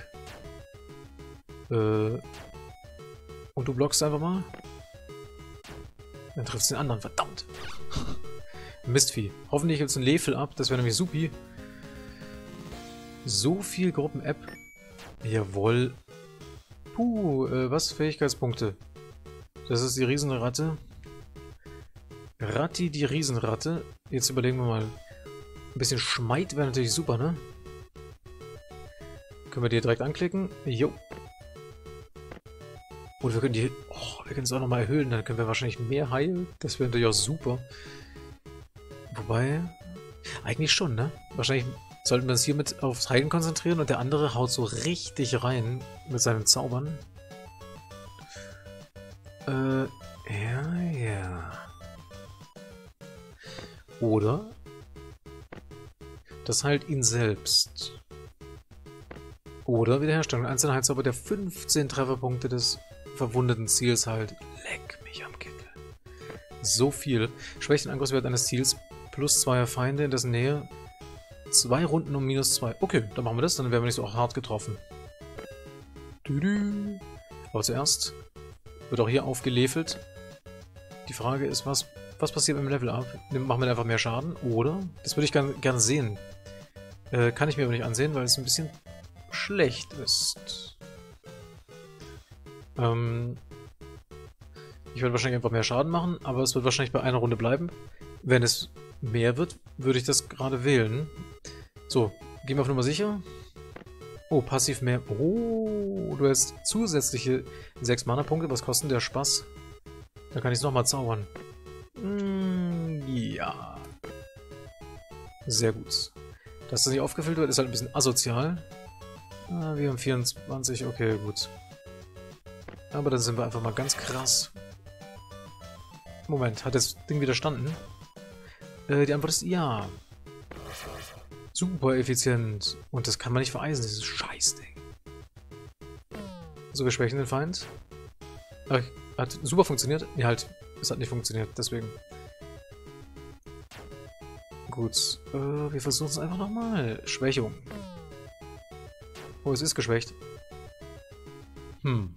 Äh. Und du blockst einfach mal. Dann triffst du den anderen. Verdammt. Mistvieh. Hoffentlich gibt es einen Level ab. Das wäre nämlich supi. So viel Gruppen-App. Jawohl. Puh, äh, was? Fähigkeitspunkte. Das ist die Riesenratte. Ratti, die Riesenratte. Jetzt überlegen wir mal. Ein bisschen Schmeid wäre natürlich super, ne? Können wir die direkt anklicken? Jo. Und wir können die... Oh, wir können es auch nochmal erhöhen. Dann können wir wahrscheinlich mehr heilen. Das wäre natürlich auch super. Wobei... Eigentlich schon, ne? Wahrscheinlich sollten wir uns hiermit aufs Heilen konzentrieren und der andere haut so richtig rein mit seinen Zaubern. Äh, ja, ja. Oder das heilt ihn selbst. Oder Wiederherstellung. Einzelner Heilzauber, der fünfzehn Trefferpunkte des verwundeten Ziels halt. Leck mich am Kittel. So viel. Schwächt den Angriffswert eines Ziels plus zweier Feinde in dessen Nähe. Zwei Runden um minus zwei. Okay, dann machen wir das, dann werden wir nicht so hart getroffen. Düdü. Aber zuerst wird auch hier aufgelevelt. Die Frage ist, was, was passiert beim Level-Up? Machen wir einfach mehr Schaden? Oder? Das würde ich gerne gern sehen. Äh, kann ich mir aber nicht ansehen, weil es ein bisschen schlecht ist. Ähm, ich werde wahrscheinlich einfach mehr Schaden machen, aber es wird wahrscheinlich bei einer Runde bleiben. Wenn es mehr wird, würde ich das gerade wählen. So, gehen wir auf Nummer sicher. Oh, passiv mehr. Oh, du hast zusätzliche sechs Mana-Punkte. Was kostet der Spaß? Dann kann ich es nochmal zaubern. Mm, ja. Sehr gut. Dass das nicht aufgefüllt wird, ist halt ein bisschen asozial. Ah, wir haben vierundzwanzig. Okay, gut. Aber dann sind wir einfach mal ganz krass. Moment, hat das Ding widerstanden? Äh, die Antwort ist ja. Super effizient. Und das kann man nicht vereisen, dieses Scheißding. So, wir schwächen den Feind. Ach, hat super funktioniert. Ja, halt, es hat nicht funktioniert, deswegen. Gut, äh, wir versuchen es einfach nochmal. Schwächung. Oh, es ist geschwächt. Hm.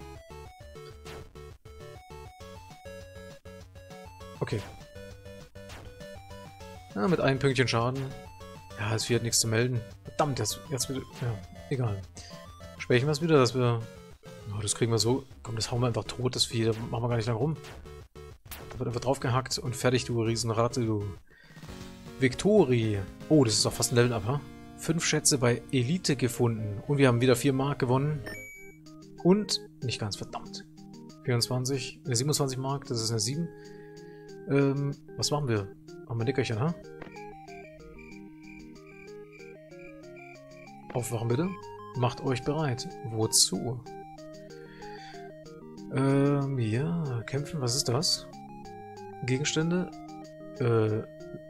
Okay. Ja, mit einem Pünktchen Schaden. Ja, es wird nichts zu melden. Verdammt, jetzt, jetzt wieder... Ja, egal. Schwächen wir es wieder, dass wir... Oh, das kriegen wir so... Komm, das hauen wir einfach tot, das Vieh. Da machen wir gar nicht lang rum. Da wird einfach draufgehackt und fertig, du Riesenratte, du. Victory. Oh, das ist doch fast ein Level-Up, ha? Fünf Schätze bei Elite gefunden. Und wir haben wieder vier Mark gewonnen. Und... Nicht ganz, verdammt. vierundzwanzig... Eine siebenundzwanzig Mark, das ist eine sieben. Ähm, was machen wir? Haben wir ein Nickerchen, ha? Aufwachen bitte. Macht euch bereit. Wozu? Ähm, ja, kämpfen, was ist das? Gegenstände? Äh.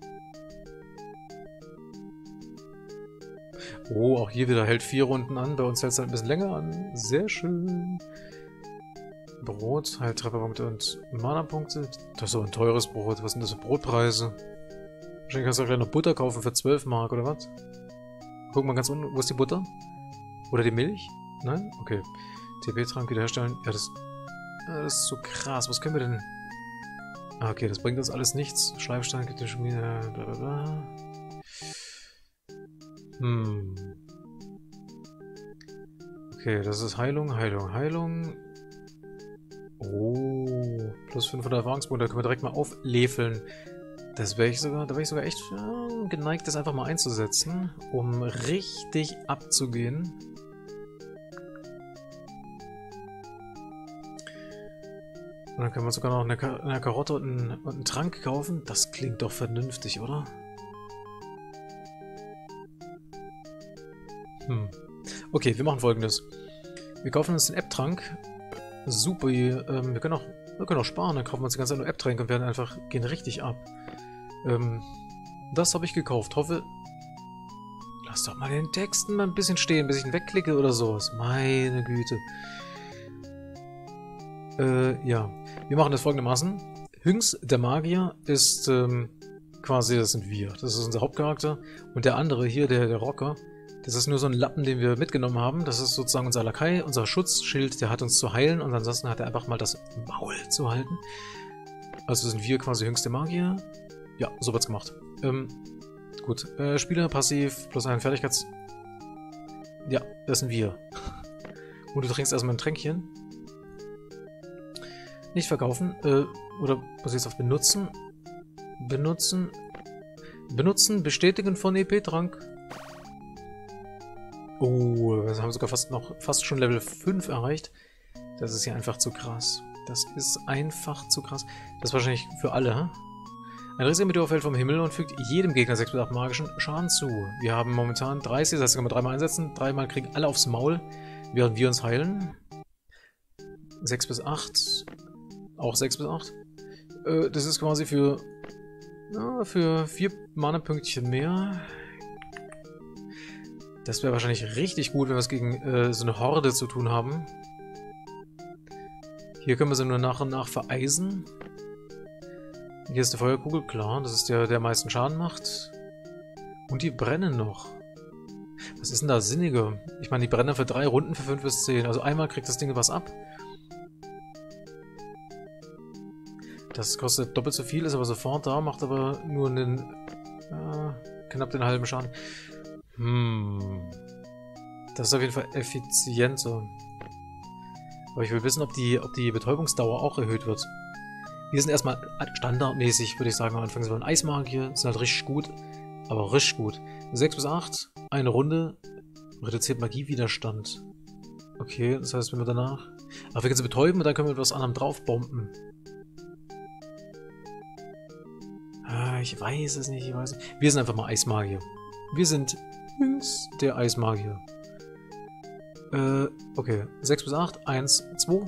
Oh, auch hier wieder hält vier Runden an. Bei uns hält es halt ein bisschen länger an. Sehr schön. Brot, halt Trefferpunkte und Mana-Punkte. Das ist so ein teures Brot. Was sind das für Brotpreise? Wahrscheinlich kannst du auch gleich noch Butter kaufen für zwölf Mark, oder was? Guck mal ganz unten, wo ist die Butter? Oder die Milch? Nein? Okay. T P-Trank wiederherstellen. Ja, das, ja, das ist so krass. Was können wir denn... Ah, okay, das bringt uns alles nichts. Schleifstein, Schmiede, bla bla bla. Hm. Okay, das ist Heilung, Heilung, Heilung. Oh, plus fünfhundert Erfahrungspunkte, da können wir direkt mal aufleveln. Das wäre ich sogar, da wäre ich sogar echt ja, geneigt, das einfach mal einzusetzen, um richtig abzugehen. Und dann können wir sogar noch eine, Kar eine Karotte und einen, und einen Trank kaufen. Das klingt doch vernünftig, oder? Hm. Okay, wir machen Folgendes. Wir kaufen uns den App-Trank. Super, ähm, wir können auch, wir können auch sparen, dann kaufen wir uns die ganze Zeit nur App-Tränke und werden einfach, gehen richtig ab. Ähm, das habe ich gekauft. Hoffe, lass doch mal den Texten mal ein bisschen stehen, bis ich ihn wegklicke oder sowas. Meine Güte. Äh, ja. Wir machen das folgendermaßen. Hüngs, der Magier, ist, ähm, quasi, das sind wir. Das ist unser Hauptcharakter. Und der andere hier, der, der Rocker, das ist nur so ein Lappen, den wir mitgenommen haben. Das ist sozusagen unser Lakai, unser Schutzschild, der hat uns zu heilen und ansonsten hat er einfach mal das Maul zu halten. Also sind wir quasi Hüngs, der Magier. Ja, so wird's gemacht. Ähm, gut. Äh, Spieler, passiv, plus ein Fertigkeits... Ja, das sind wir. Und du trinkst erstmal ein Tränkchen. Nicht verkaufen. Äh, oder muss ich jetzt auf benutzen? Benutzen. Benutzen, bestätigen von E P-Trank. Oh, wir haben sogar fast noch fast schon Level fünf erreicht. Das ist ja einfach zu krass. Das ist einfach zu krass. Das ist wahrscheinlich für alle, hm? Ein riesiger Meteor fällt vom Himmel und fügt jedem Gegner sechs bis acht magischen Schaden zu. Wir haben momentan dreißig, das heißt, können wir dreimal einsetzen. Dreimal kriegen alle aufs Maul, während wir uns heilen. sechs bis acht. Auch sechs bis acht. Äh, das ist quasi für... Ja, für vier Mana-Pünktchen mehr. Das wäre wahrscheinlich richtig gut, wenn wir es gegen äh, so eine Horde zu tun haben. Hier können wir sie nur nach und nach vereisen. Hier ist die Feuerkugel, klar, das ist der, der am meisten Schaden macht. Und die brennen noch. Was ist denn da sinniger? Ich meine, die brennen für drei Runden für fünf bis zehn. Also einmal kriegt das Ding was ab. Das kostet doppelt so viel, ist aber sofort da, macht aber nur einen äh, knapp den halben Schaden. Hm. Das ist auf jeden Fall effizienter. Aber ich will wissen, ob die, ob die Betäubungsdauer auch erhöht wird. Wir sind erstmal standardmäßig, würde ich sagen, am Anfang sind wir ein Eismagier, sind halt richtig gut, aber richtig gut. sechs bis acht, eine Runde, reduziert Magiewiderstand. Okay, das heißt, wenn wir danach... Aber wir können sie betäuben und dann können wir etwas anderem draufbomben. Ah, ich weiß es nicht, ich weiß es nicht. Wir sind einfach mal Eismagier. Wir sind der Eismagier. Äh, okay. sechs bis acht, eins, zwei.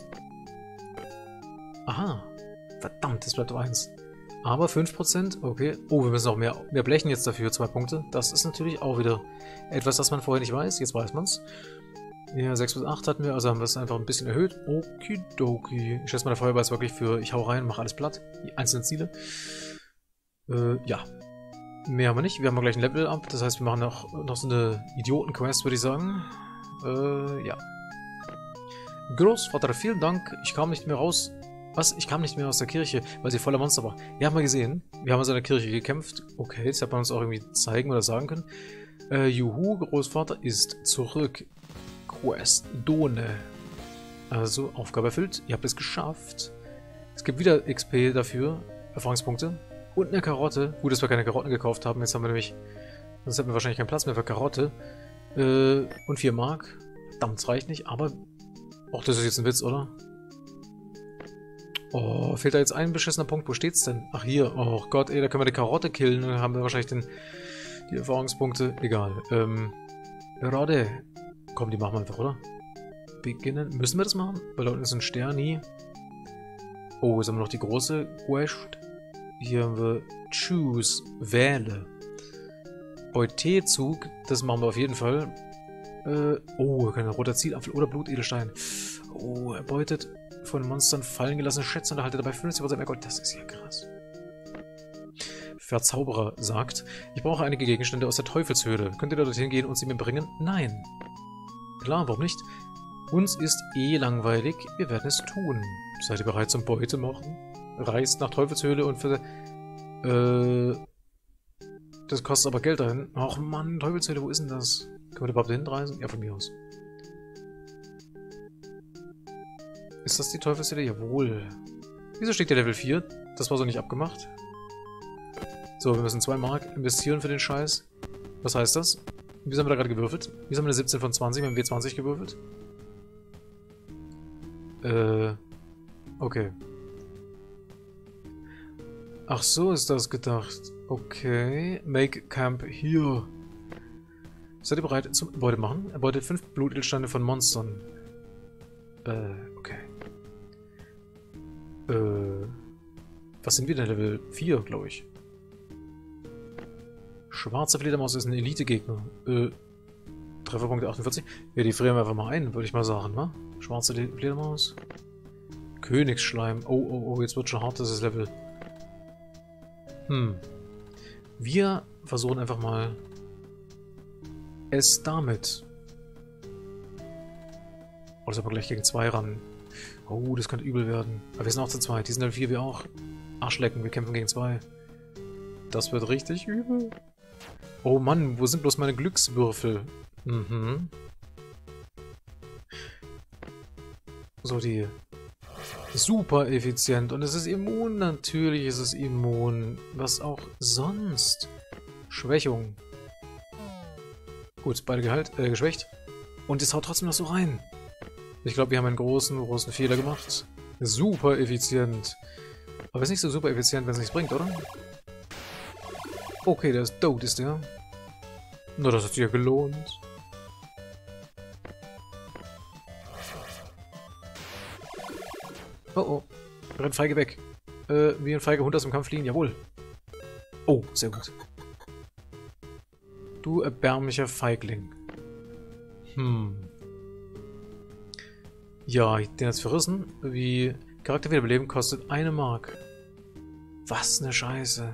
Aha. Verdammt, das bleibt auf eins. Aber fünf Prozent, okay. Oh, wir müssen auch mehr, mehr blechen jetzt dafür, zwei Punkte. Das ist natürlich auch wieder etwas, das man vorher nicht weiß. Jetzt weiß man es. Ja, sechs bis acht hatten wir, also haben wir es einfach ein bisschen erhöht. Okidoki. Ich schätze mal, der Feuerball ist wirklich für ich hau rein, mache alles platt. Die einzelnen Ziele. Äh, ja. Mehr haben wir nicht. Wir haben gleich ein Level up. Das heißt, wir machen noch, noch so eine Idioten-Quest, würde ich sagen. Äh, ja. Großvater, vielen Dank. Ich kam nicht mehr raus. Was? Ich kam nicht mehr aus der Kirche, weil sie voller Monster war. Ja, haben wir gesehen. Wir haben also in der Kirche gekämpft. Okay, das hat man uns auch irgendwie zeigen oder sagen können. Äh, juhu, Großvater ist zurück. Quest Done. Also, Aufgabe erfüllt. Ihr habt es geschafft. Es gibt wieder X P dafür. Erfahrungspunkte. Und eine Karotte. Gut, dass wir keine Karotten gekauft haben. Jetzt haben wir nämlich... Sonst hätten wir wahrscheinlich keinen Platz mehr für Karotte. Äh, und vier Mark. Verdammt, das reicht nicht. Aber... Och, das ist jetzt ein Witz, oder? Oh, fehlt da jetzt ein beschissener Punkt. Wo steht's denn? Ach, hier. Oh Gott, ey, da können wir die Karotte killen. Dann haben wir wahrscheinlich den, die Erfahrungspunkte. Egal. Ähm, Rade. Komm, die machen wir einfach, oder? Beginnen. Müssen wir das machen? Weil da unten ist ein Sterni. Oh, jetzt haben wir noch die große Quest. Hier haben wir Choose. Wähle. Beutezug. Das machen wir auf jeden Fall. Äh, oh, wir können roter Zielapfel oder Blutedelstein. Oh, erbeutet von Monstern fallen gelassene Schätze und erhalte dabei fünfzig Prozent mehr Gold. Das ist ja krass. Verzauberer sagt, ich brauche einige Gegenstände aus der Teufelshöhle. Könnt ihr da dorthin gehen und sie mir bringen? Nein. Klar, warum nicht? Uns ist eh langweilig. Wir werden es tun. Seid ihr bereit zum Beute machen? Reist nach Teufelshöhle und für... Äh... Das kostet aber Geld dahin. Ach Mann, Teufelshöhle, wo ist denn das? Können wir da überhaupt hinreisen? Ja, von mir aus. Ist das die Teufelshöhle? Jawohl. Wieso steht hier Level vier? Das war so nicht abgemacht. So, wir müssen zwei Mark investieren für den Scheiß. Was heißt das? Wieso haben wir da gerade gewürfelt? Wieso haben wir eine siebzehn von zwanzig? Wir haben W zwanzig gewürfelt. Äh... Okay. Ach so ist das gedacht. Okay. Make Camp here. Seid ihr bereit zum Beute machen? Erbeutet fünf Blutedelsteine von Monstern. Äh, okay. Äh... Was sind wir denn? Level vier, glaube ich. Schwarze Fledermaus ist ein Elite-Gegner. Äh... Trefferpunkte achtundvierzig. Ja, die frieren wir einfach mal ein, würde ich mal sagen, ne? Schwarze Fledermaus. Königsschleim. Oh, oh, oh, jetzt wird schon hart, dieses Level. Hm. Wir versuchen einfach mal es damit. Oder soll man gleich gegen zwei ran? Oh, das könnte übel werden. Aber wir sind auch zu zweit. Die sind Level vier, wir auch. Arschlecken, wir kämpfen gegen zwei. Das wird richtig übel. Oh Mann, wo sind bloß meine Glückswürfel? Mhm. So, die Super effizient. Und es ist immun. Natürlich ist es immun. Was auch sonst? Schwächung. Gut, beide geheilt, äh, geschwächt. Und es haut trotzdem noch so rein. Ich glaube, wir haben einen großen, großen Fehler gemacht. Super effizient. Aber ist nicht so super effizient, wenn es nichts bringt, oder? Okay, der ist tot, ist der. Na, das hat sich ja gelohnt. Oh oh. Rennt feige weg. Äh, wie ein feiger Hund aus dem Kampf fliehen, jawohl. Oh, sehr gut. Du erbärmlicher Feigling. Hm. Ja, den hat's verrissen. Wie Charakter wiederbeleben kostet eine Mark. Was ne Scheiße.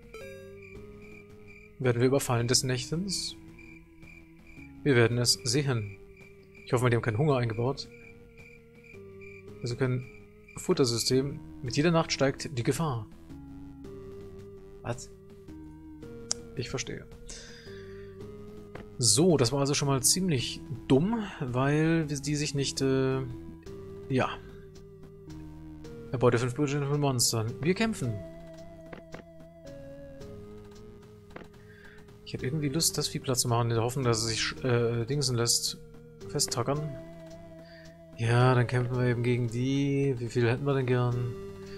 Werden wir überfallen des Nächtens? Wir werden es sehen. Ich hoffe, wir haben keinen Hunger eingebaut. Also kein Futtersystem. Mit jeder Nacht steigt die Gefahr. Was? Ich verstehe. So, das war also schon mal ziemlich dumm, weil die sich nicht, äh, ja. Erbeute fünf Brötchen von Monstern. Wir kämpfen. Ich hätte irgendwie Lust, das Vieh Platz zu machen, in der Hoffnung, dass es sich, äh, dingsen lässt. Festtackern. Ja, dann kämpfen wir eben gegen die. Wie viel hätten wir denn gern?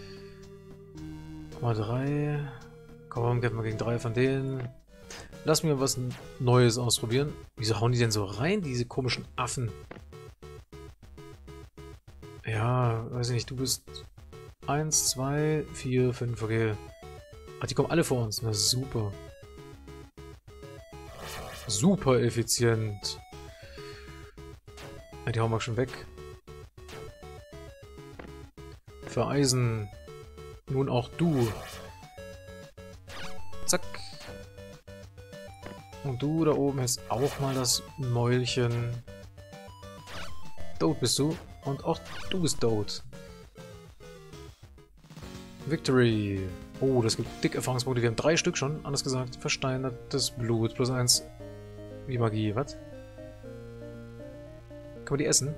Mal drei. Komm, kämpfen wir gegen drei von denen. Lass mir was Neues ausprobieren. Wieso hauen die denn so rein, diese komischen Affen? Ja, weiß ich nicht, du bist eins, zwei, vier, fünf, okay. Ach, die kommen alle vor uns. Na super. Super effizient. Ja, die hauen wir schon weg. Vereisen. Nun auch du. Zack. Und du da oben hast auch mal das Mäulchen. Tot bist du. Und auch du bist tot. Victory. Oh, das gibt dick Erfahrungspunkte. Wir haben drei Stück schon. Anders gesagt. Versteinertes Blut. Plus eins. Wie Magie. Was? Kann man die essen?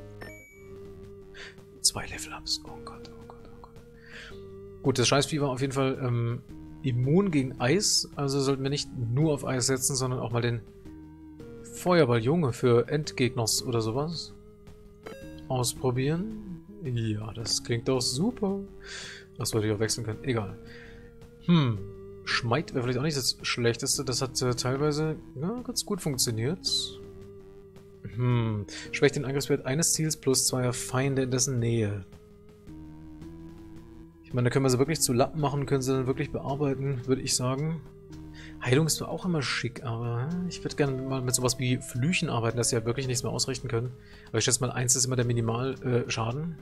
Zwei Level-Ups. Oh Gott, oh Gott, oh Gott. Gut, das Scheißvieh war auf jeden Fall ähm, immun gegen Eis. Also sollten wir nicht nur auf Eis setzen, sondern auch mal den Feuerballjunge für Endgegners oder sowas ausprobieren. Ja, das klingt doch super. Das wollte ich auch wechseln können. Egal. Hm. Schmeid wäre vielleicht auch nicht das Schlechteste. Das hat äh, teilweise ja, ganz gut funktioniert. Hm. Schwächt den Angriffswert eines Ziels plus zweier Feinde in dessen Nähe. Ich meine, da können wir sie wirklich zu Lappen machen, können sie dann wirklich bearbeiten, würde ich sagen. Heilung ist zwar auch immer schick, aber ich würde gerne mal mit sowas wie Flüchen arbeiten, dass sie ja wirklich nichts mehr ausrichten können. Aber ich schätze mal, eins ist immer der Minimalschaden.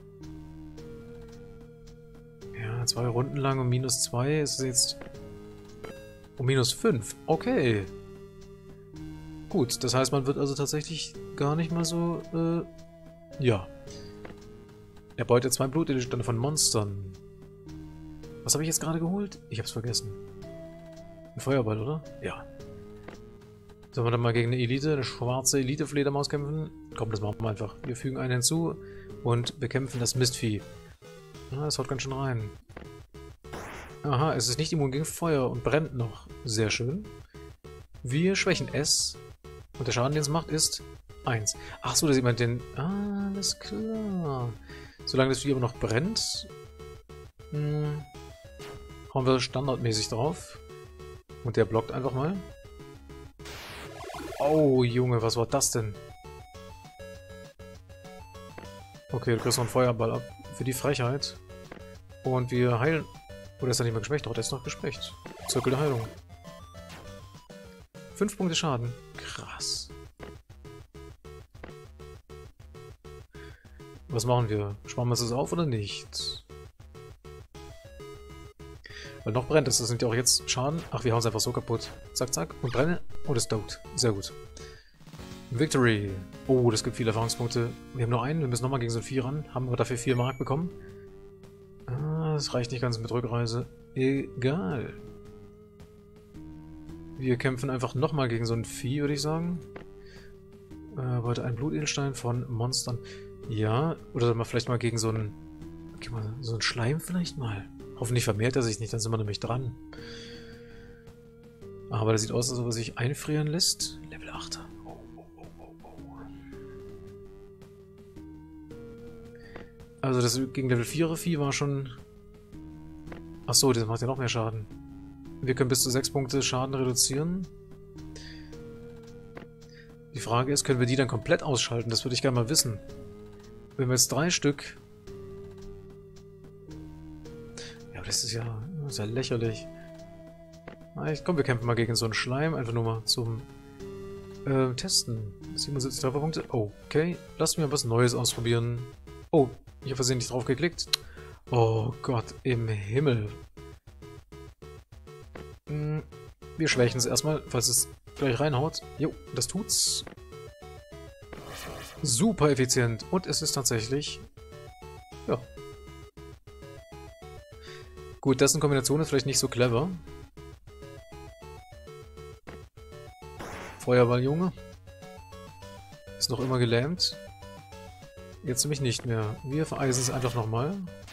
Äh, ja, zwei Runden lang um minus zwei ist es jetzt um minus fünf. Okay. Gut, das heißt, man wird also tatsächlich gar nicht mal so, äh, ja. Erbeutet zwei Blutgegenstände von Monstern. Was habe ich jetzt gerade geholt? Ich habe es vergessen. Ein Feuerball, oder? Ja. Sollen wir dann mal gegen eine Elite, eine schwarze Elite-Fledermaus kämpfen? Komm, das machen wir einfach. Wir fügen einen hinzu und bekämpfen das Mistvieh. Ah, das haut ganz schön rein. Aha, es ist nicht immun gegen Feuer und brennt noch. Sehr schön. Wir schwächen es. Und der Schaden, den es macht, ist eins. Ach so, da sieht man den... Ah, alles klar. Solange das Vieh aber noch brennt, hm, hauen wir standardmäßig drauf. Und der blockt einfach mal. Oh, Junge, was war das denn? Okay, du kriegst noch einen Feuerball ab. Für die Frechheit. Und wir heilen... Oder ist er nicht mehr geschwächt? Doch, der ist noch geschwächt. Zirkel der Heilung. Fünf Punkte Schaden. Krass. Was machen wir? Sparen wir uns das auf oder nicht? Weil noch brennt es. Das sind ja auch jetzt Schaden. Ach, wir hauen es einfach so kaputt. Zack, zack. Und brenne. Und es tot. Sehr gut. Victory. Oh, das gibt viele Erfahrungspunkte. Wir haben noch einen. Wir müssen nochmal gegen so ein Vieh ran. Haben aber dafür vier Mark bekommen. Ah, das reicht nicht ganz mit Rückreise. Egal. Wir kämpfen einfach nochmal gegen so ein Vieh, würde ich sagen. Äh, heute ein Blutedelstein von Monstern. Ja, oder mal vielleicht mal gegen so ein Okay, mal so ein Schleim vielleicht mal. Hoffentlich vermehrt er sich nicht, dann sind wir nämlich dran. Aber das sieht aus, als ob er sich einfrieren lässt. Level acht. Oh, oh, oh, oh, oh. Also das gegen Level vier Vieh war schon... Achso, das macht ja noch mehr Schaden. Wir können bis zu sechs Punkte Schaden reduzieren. Die Frage ist, können wir die dann komplett ausschalten? Das würde ich gerne mal wissen. Wenn wir jetzt drei Stück... Ja, aber das ist ja, das ist ja lächerlich. Na, ich, komm, wir kämpfen mal gegen so einen Schleim. Einfach nur mal zum äh, Testen. siebenundsiebzig Trefferpunkte. Okay, lass mir was Neues ausprobieren. Oh, ich habe versehentlich drauf geklickt. Oh Gott, im Himmel. Hm, wir schwächen es erstmal, falls es gleich reinhaut. Jo, das tut's. Super effizient. Und es ist tatsächlich... Ja. Gut, das in Kombination ist vielleicht nicht so clever. Feuerballjunge. Ist noch immer gelähmt. Jetzt nämlich nicht mehr. Wir vereisen es einfach nochmal.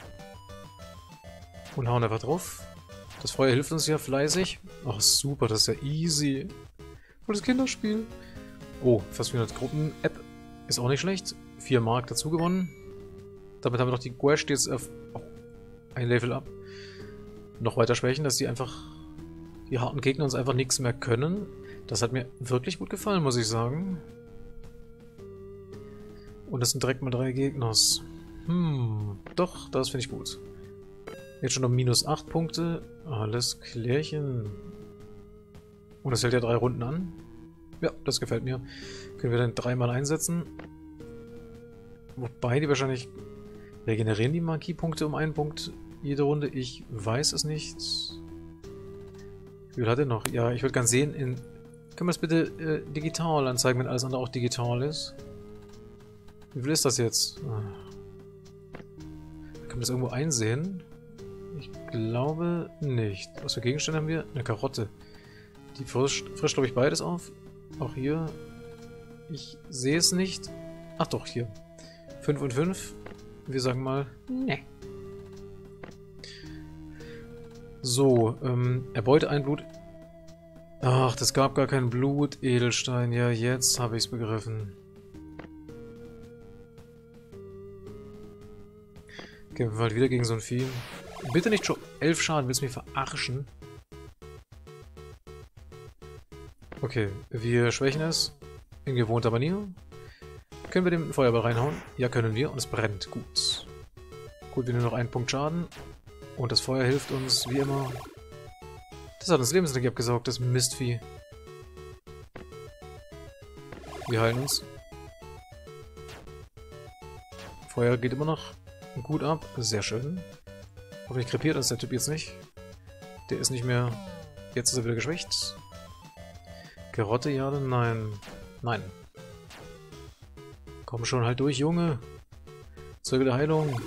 Und hauen einfach drauf. Das Feuer hilft uns ja fleißig. Ach super, das ist ja easy. Und das Kinderspiel. Oh, fast vierhundert Gruppen-App. Ist auch nicht schlecht. vier Mark dazu gewonnen. Damit haben wir noch die Quest jetzt auf oh, ein Level up. Noch weiter schwächen, dass die einfach... Die harten Gegner uns einfach nichts mehr können. Das hat mir wirklich gut gefallen, muss ich sagen. Und das sind direkt mal drei Gegners. Hm, doch, das finde ich gut. Jetzt schon noch minus acht Punkte. Alles klärchen. Und das hält ja drei Runden an. Ja, das gefällt mir. Können wir dann dreimal einsetzen. Wobei die wahrscheinlich... Regenerieren die Magiepunkte um einen Punkt jede Runde? Ich weiß es nicht. Wie viel hat er noch? Ja, ich würde gerne sehen, in... Können wir es bitte äh, digital anzeigen, wenn alles andere auch digital ist? Wie viel ist das jetzt? Ah. Kann man das irgendwo einsehen? Ich glaube nicht. Was für Gegenstände haben wir? Eine Karotte. Die frischt, frischt glaube ich, beides auf. Auch hier. Ich sehe es nicht. Ach doch, hier. fünf und fünf. Wir sagen mal, ne. So, ähm, erbeute ein Blut... Ach, das gab gar kein Blut, Edelstein. Ja, jetzt habe ich es begriffen. Kämpfen wir halt wieder gegen so ein Vieh. Bitte nicht schon elf Schaden, willst du mich verarschen? Okay, wir schwächen es. In gewohnter Manier. Können wir den Feuerball reinhauen? Ja, können wir. Und es brennt. Gut. Gut, wir nehmen noch einen Punkt Schaden. Und das Feuer hilft uns, wie immer. Das hat uns Lebensenergie abgesaugt, das Mistvieh. Wir heilen uns. Feuer geht immer noch gut ab. Sehr schön. Hoffentlich krepiert uns der Typ jetzt nicht. Der ist nicht mehr... Jetzt ist er wieder geschwächt. Karotte, ja oder nein? Nein. Komm schon halt durch, Junge. Zeuge der Heilung.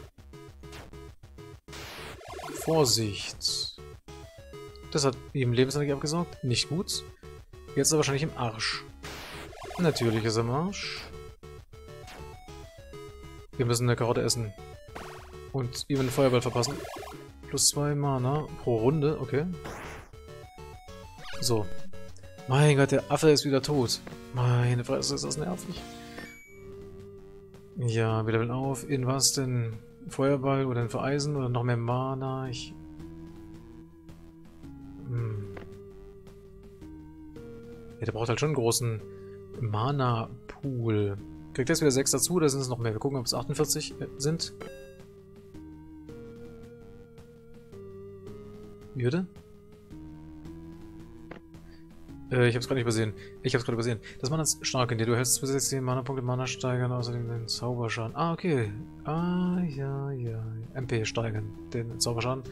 Vorsicht. Das hat ihm Lebensenergie abgesaugt. Nicht gut. Jetzt ist er wahrscheinlich im Arsch. Natürlich ist er im Arsch. Wir müssen eine Karotte essen. Und ihm einen Feuerball verpassen. Plus zwei Mana pro Runde. Okay. So. Mein Gott, der Affe ist wieder tot. Meine Fresse, ist das nervig. Ja, wir leveln auf. In was denn? Feuerball oder ein Vereisen oder noch mehr Mana? Ich... Hm. Ja, der braucht halt schon einen großen Mana-Pool. Kriegt jetzt wieder sechs dazu oder sind es noch mehr? Wir gucken, ob es achtundvierzig sind. Wie bitte? Äh, ich hab's gerade nicht übersehen. Ich hab's gerade übersehen. Das Mana ist stark in dir. Du hältst zusätzlich den Mana-Punkte Mana steigern, außerdem den Zauberschaden. Ah, okay. Ah, ja, ja. M P steigern. Den Zauberschaden.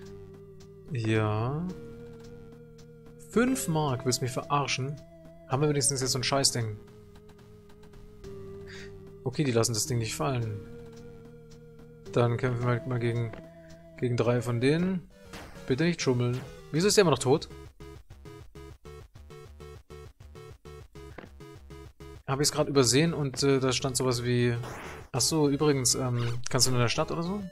Ja. fünf Mark, willst du mich verarschen? Haben wir wenigstens jetzt so ein Scheißding. Okay, die lassen das Ding nicht fallen. Dann kämpfen wir mal gegen, gegen drei von denen. Bitte nicht schummeln. Wieso ist der immer noch tot? habe ich es gerade übersehen und äh, da stand sowas wie... Achso, übrigens, ähm, kannst du in der Stadt oder so?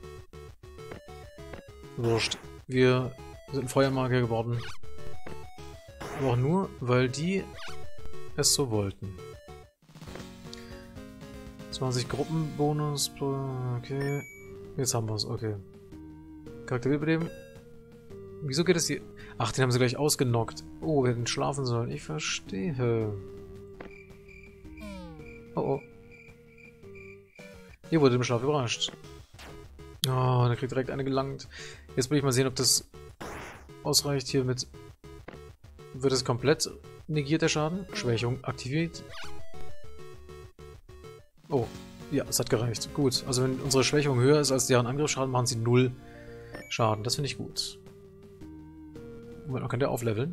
Wurscht. Wir sind Feuermagier geworden. Aber auch nur, weil die es so wollten. zwanzig Gruppenbonus, okay. Jetzt haben wir es, okay. Charakterbildbeleben. Wieso geht es hier? Ach, den haben sie gleich ausgenockt. Oh, wir hätten schlafen sollen. Ich verstehe. Oh, oh. Hier wurde im Schlaf überrascht. Oh, der kriegt direkt eine gelangt. Jetzt will ich mal sehen, ob das ausreicht hier mit... Wird es komplett negiert, der Schaden? Schwächung aktiviert. Oh, ja, es hat gereicht. Gut, also wenn unsere Schwächung höher ist als deren Angriffsschaden, machen sie null Schaden. Das finde ich gut. Moment, man kann der aufleveln.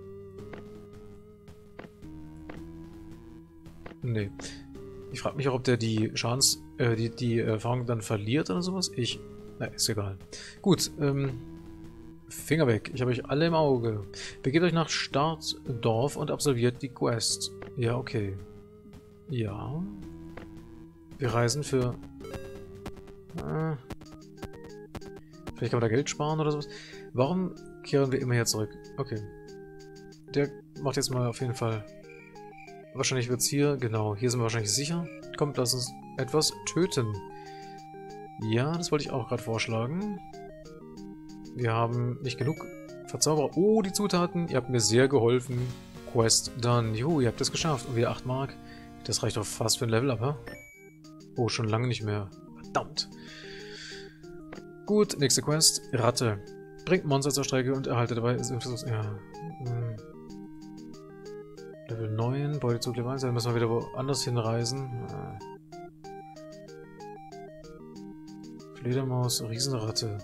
Nee. Ich frage mich auch, ob der die Schadens... Äh, die, die Erfahrung dann verliert oder sowas. Ich... Na, ist egal. Gut, ähm... Finger weg. Ich habe euch alle im Auge. Begebt euch nach Startdorf und absolviert die Quest. Ja, okay. Ja. Wir reisen für... Äh, vielleicht kann man da Geld sparen oder sowas. Warum kehren wir immer hier zurück? Okay. Der macht jetzt mal auf jeden Fall... Wahrscheinlich wird es hier... Genau, hier sind wir wahrscheinlich sicher. Kommt, lass uns etwas töten. Ja, das wollte ich auch gerade vorschlagen. Wir haben nicht genug Verzauberer. Oh, die Zutaten. Ihr habt mir sehr geholfen. Quest done. Juhu, ihr habt es geschafft. Und wieder acht Mark. Das reicht doch fast für ein Level-Up, ja? Oh, schon lange nicht mehr. Verdammt. Gut, nächste Quest. Ratte. Bringt Monster zur Strecke und erhaltet dabei... Ja. Hm. Level neun. Beutezug Level eins. Dann müssen wir wieder woanders hinreisen. Ja. Fledermaus, Riesenratte.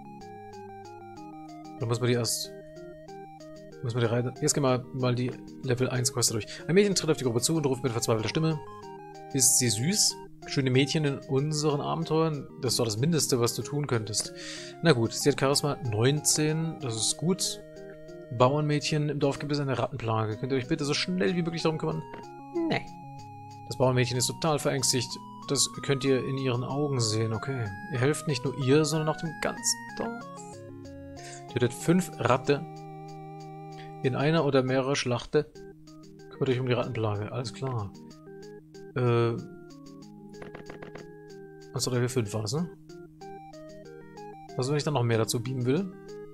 Dann muss man die erst... Muss man die Reise... Jetzt gehen wir mal die Level eins Quest durch. Ein Mädchen tritt auf die Gruppe zu und ruft mit verzweifelter Stimme. Ist sie süß? Schöne Mädchen in unseren Abenteuern? Das ist doch das Mindeste, was du tun könntest. Na gut, sie hat Charisma neunzehn. Das ist gut. Bauernmädchen, im Dorf gibt es eine Rattenplage. Könnt ihr euch bitte so schnell wie möglich darum kümmern? Nee. Das Bauernmädchen ist total verängstigt. Das könnt ihr in ihren Augen sehen, okay. Ihr helft nicht nur ihr, sondern auch dem ganzen Dorf. Tötet fünf Ratte in einer oder mehrere Schlachte. Kümmert euch um die Rattenplage, alles klar. Äh. Achso, Level fünf war es, ne? Also wenn ich dann noch mehr dazu beamen will.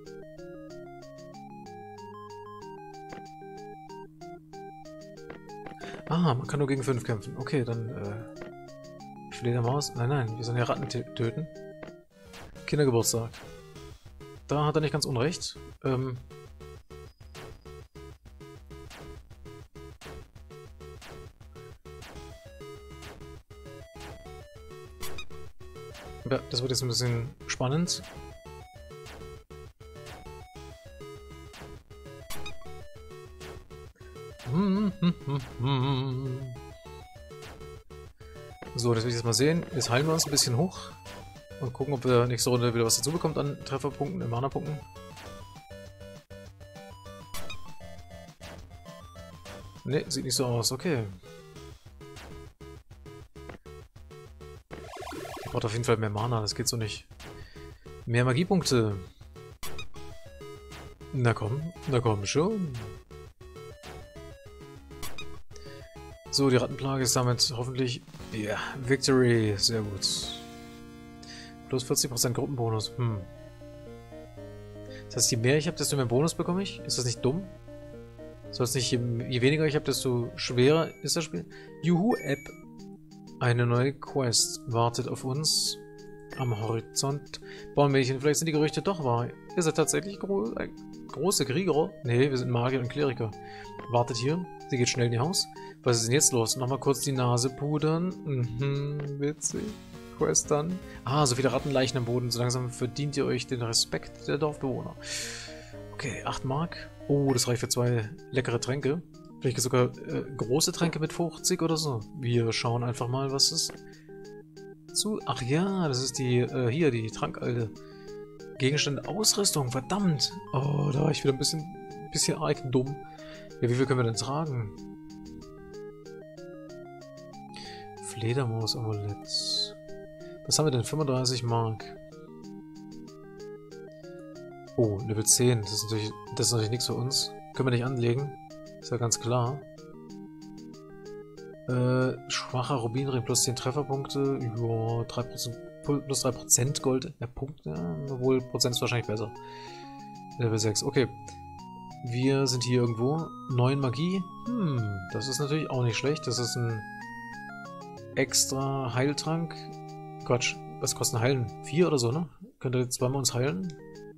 Ah, man kann nur gegen fünf kämpfen. Okay, dann, äh... Fledermaus? Nein, nein, wir sollen ja Ratten töten. Kindergeburtstag. Da hat er nicht ganz unrecht. Ähm... Ja, das wird jetzt ein bisschen spannend. So, das will ich jetzt mal sehen. Jetzt heilen wir uns ein bisschen hoch. Und gucken, ob wir nächste Runde wieder was dazu bekommt an Trefferpunkten, in Mana-Punkten. Ne, sieht nicht so aus. Okay. Ich brauche auf jeden Fall mehr Mana, das geht so nicht. Mehr Magiepunkte. Na komm, na komm schon. So, die Rattenplage ist damit hoffentlich... Ja, yeah, Victory. Sehr gut. Plus vierzig Prozent Gruppenbonus. Hm. Das heißt, je mehr ich habe, desto mehr Bonus bekomme ich? Ist das nicht dumm? Soll es nicht, je, je weniger ich habe, desto schwerer ist das Spiel? Juhu-App. Eine neue Quest wartet auf uns am Horizont. Bauernmädchen, vielleicht sind die Gerüchte doch wahr. Ihr seid tatsächlich gro äh, große Krieger? Nee, wir sind Magier und Kleriker. Wartet hier. Sie geht schnell in ihr Haus. Was ist denn jetzt los? Nochmal kurz die Nase pudern. Mhm, witzig. Quest dann. Ah, so viele Rattenleichen am Boden. So langsam verdient ihr euch den Respekt der Dorfbewohner. Okay, acht Mark. Oh, das reicht für zwei leckere Tränke. Vielleicht sogar äh, große Tränke mit fünfzig oder so. Wir schauen einfach mal, was es zu... Ach ja, das ist die, äh, hier, die Trankalte. Gegenstände, Ausrüstung, verdammt. Oh, da war ich wieder ein bisschen, bisschen arg dumm. Ja, wie viel können wir denn tragen? Fledermaus-Amulett. Was haben wir denn? fünfunddreißig Mark. Oh, Level zehn. Das ist natürlich, das ist natürlich nichts für uns. Können wir nicht anlegen. Ist ja ganz klar. Äh, schwacher Rubinring plus zehn Trefferpunkte. Ja, drei Prozent, plus drei Prozent Gold. Ja, Punkte. Ja, obwohl Prozent ist wahrscheinlich besser. Level sechs. Okay. Wir sind hier irgendwo. neun Magie. Hm, das ist natürlich auch nicht schlecht. Das ist ein extra Heiltrank. Quatsch, was kostet ein Heilen? vier oder so, ne? Könnt ihr zweimal uns heilen?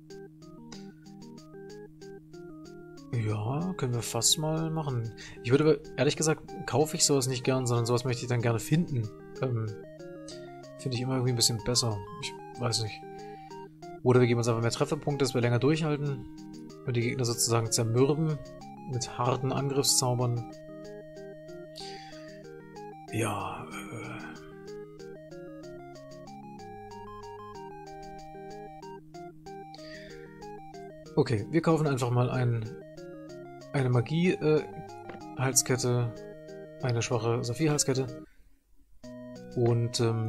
Ja, können wir fast mal machen. Ich würde aber, ehrlich gesagt, kaufe ich sowas nicht gern, sondern sowas möchte ich dann gerne finden. Ähm, Finde ich immer irgendwie ein bisschen besser. Ich weiß nicht. Oder wir geben uns einfach mehr Trefferpunkte, dass wir länger durchhalten. Und die Gegner sozusagen zermürben mit harten Angriffszaubern. Ja, äh... Okay, wir kaufen einfach mal ein, eine Magie-Halskette, äh, eine schwache Saphir-Halskette und ähm,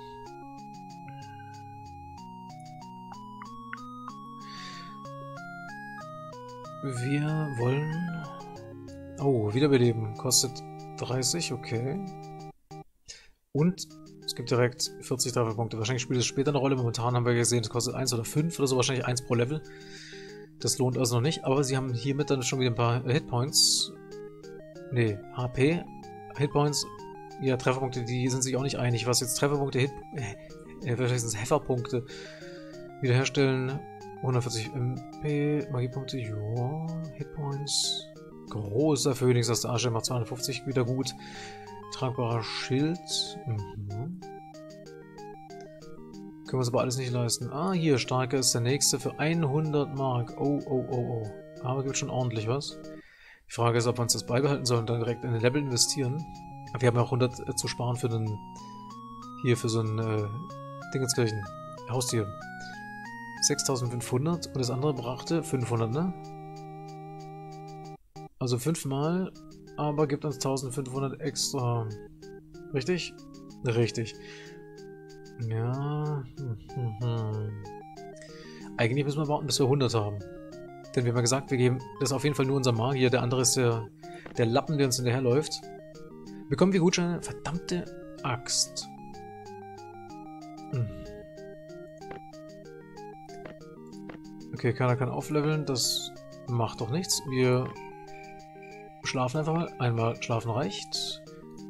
wir wollen... Oh, Wiederbeleben. Kostet dreißig, okay. Und es gibt direkt vierzig Trefferpunkte. Wahrscheinlich spielt es später eine Rolle. Momentan haben wir gesehen, es kostet eins oder fünf oder so, wahrscheinlich eins pro Level. Das lohnt also noch nicht, aber sie haben hiermit dann schon wieder ein paar Hitpoints. Ne, H P, Hitpoints, ja, Trefferpunkte, die sind sich auch nicht einig, was jetzt Trefferpunkte, Hit, äh, wahrscheinlich sind es Hefferpunkte wiederherstellen. hundertvierzig M P, Magiepunkte, ja, Hitpoints. Großer Phönix aus der Asche, macht zweihundertfünfzig wieder gut. Tragbarer Schild, mhm. Können wir uns aber alles nicht leisten. Ah, hier, starker ist der nächste für hundert Mark. Oh, oh, oh, oh. Aber gibt schon ordentlich was. Die Frage ist, ob wir uns das beibehalten sollen und dann direkt in ein Level investieren. Aber wir haben ja auch hundert äh, zu sparen für den... Hier, für so ein... Äh, Dingenskirchen. Haustier. sechstausendfünfhundert und das andere brachte fünfhundert, ne? Also fünfmal, aber gibt uns eintausendfünfhundert extra. Richtig? Richtig. Ja. Hm, hm, hm. Eigentlich müssen wir warten, bis wir hundert haben. Denn wir haben ja gesagt, wir geben das ist auf jeden Fall nur unser Magier. Der andere ist der, der Lappen, der uns hinterherläuft. Bekommen wir Gutscheine? Verdammte Axt. Hm. Okay, keiner kann aufleveln. Das macht doch nichts. Wir schlafen einfach mal. Einmal schlafen reicht.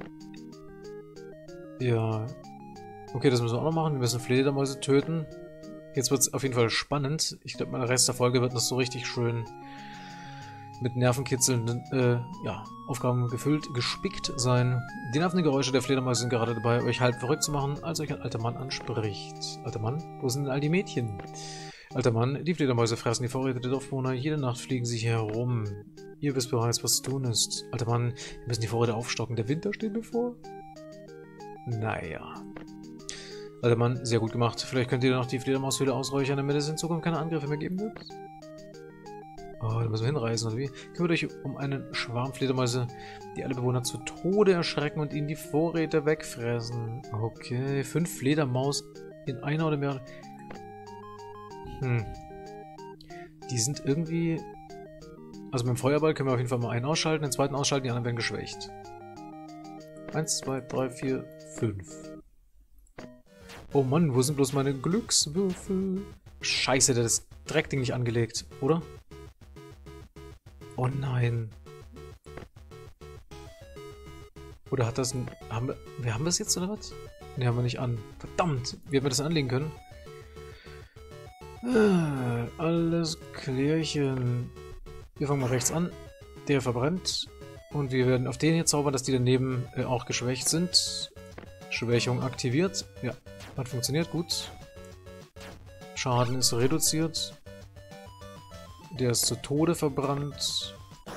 Ja. Okay, das müssen wir auch noch machen. Wir müssen Fledermäuse töten. Jetzt wird es auf jeden Fall spannend. Ich glaube, der Rest der Folge wird noch so richtig schön mit nervenkitzelnden äh, ja, Aufgaben gefüllt, gespickt sein. Die nervenden Geräusche der Fledermäuse sind gerade dabei, euch halb verrückt zu machen, als euch ein alter Mann anspricht. Alter Mann? Wo sind denn all die Mädchen? Alter Mann, die Fledermäuse fressen die Vorräte der Dorfbewohner. Jede Nacht fliegen sie hier herum. Ihr wisst bereits, was zu tun ist. Alter Mann, wir müssen die Vorräte aufstocken. Der Winter steht bevor. Naja. Alter Mann, sehr gut gemacht. Vielleicht könnt ihr noch die Fledermaushöhle ausräuchern, damit es in Zukunft keine Angriffe mehr geben wird. Oh, da müssen wir hinreisen, oder wie? Kümmert euch um einen Schwarm Fledermäuse, die alle Bewohner zu Tode erschrecken und ihnen die Vorräte wegfressen. Okay, fünf Fledermaus in einer oder mehr... Hm. Die sind irgendwie... Also mit dem Feuerball können wir auf jeden Fall mal einen ausschalten, den zweiten ausschalten, die anderen werden geschwächt. Eins, zwei, drei, vier, fünf. Oh Mann, wo sind bloß meine Glückswürfel? Scheiße, der hat das Dreckding nicht angelegt, oder? Oh nein. Oder hat das ein... Haben wir, wir haben das jetzt, oder was? Ne, haben wir nicht an. Verdammt, wie hätten wir das anlegen können? Ah, alles klärchen. Wir fangen mal rechts an. Der verbrennt. Und wir werden auf den hier zaubern, dass die daneben äh, auch geschwächt sind. Schwächung aktiviert. Ja, hat funktioniert gut. Schaden ist reduziert. Der ist zu Tode verbrannt.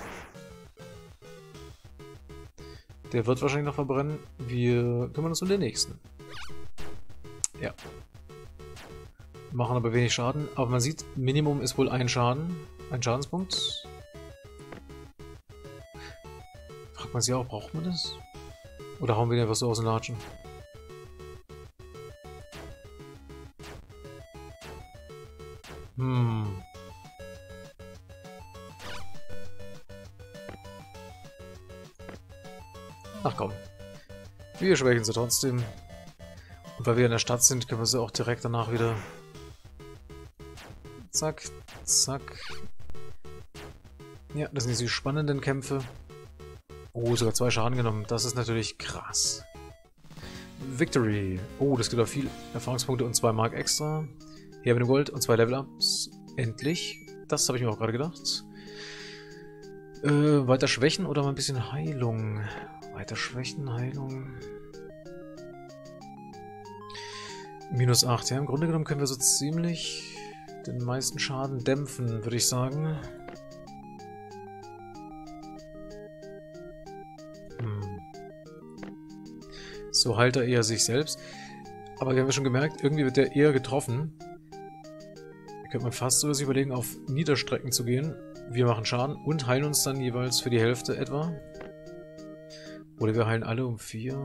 Der wird wahrscheinlich noch verbrennen. Wir kümmern uns um den nächsten. Ja. Machen aber wenig Schaden. Aber man sieht, Minimum ist wohl ein Schaden. Ein Schadenspunkt. Fragt man sich auch, braucht man das? Oder hauen wir den einfach so aus den Latschen? Hm. Ach komm. Wir schwächen sie trotzdem. Und weil wir in der Stadt sind, können wir sie auch direkt danach wieder... Zack, zack. Ja, das sind diese spannenden Kämpfe. Oh, sogar zwei Schaden genommen. Das ist natürlich krass. Victory. Oh, das gibt auch viel Erfahrungspunkte und zwei Mark extra. Hier haben wir Gold und zwei Level-Ups. Endlich. Das habe ich mir auch gerade gedacht. Äh, weiter schwächen oder mal ein bisschen Heilung? Weiter schwächen, Heilung. Minus acht. Ja, im Grunde genommen können wir so ziemlich den meisten Schaden dämpfen, würde ich sagen. Hm. So heilt er eher sich selbst. Aber wir haben ja schon gemerkt, irgendwie wird der eher getroffen. Da könnte man fast so sich überlegen, auf Niederstrecken zu gehen. Wir machen Schaden und heilen uns dann jeweils für die Hälfte etwa. Oder wir heilen alle um vier.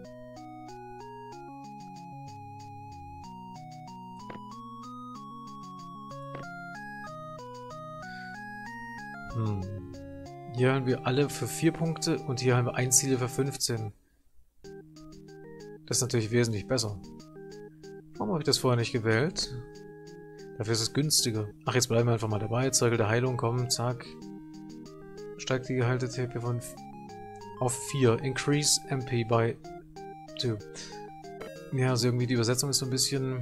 Hm. Hier haben wir alle für vier Punkte und hier haben wir ein Ziel für fünfzehn. Das ist natürlich wesentlich besser. Warum habe ich das vorher nicht gewählt? Dafür ist es günstiger. Ach, jetzt bleiben wir einfach mal dabei. Zirkel der Heilung, komm, zack. Steigt die geheilte T P von auf vier. Increase M P by zwei. Ja, also irgendwie die Übersetzung ist so ein bisschen...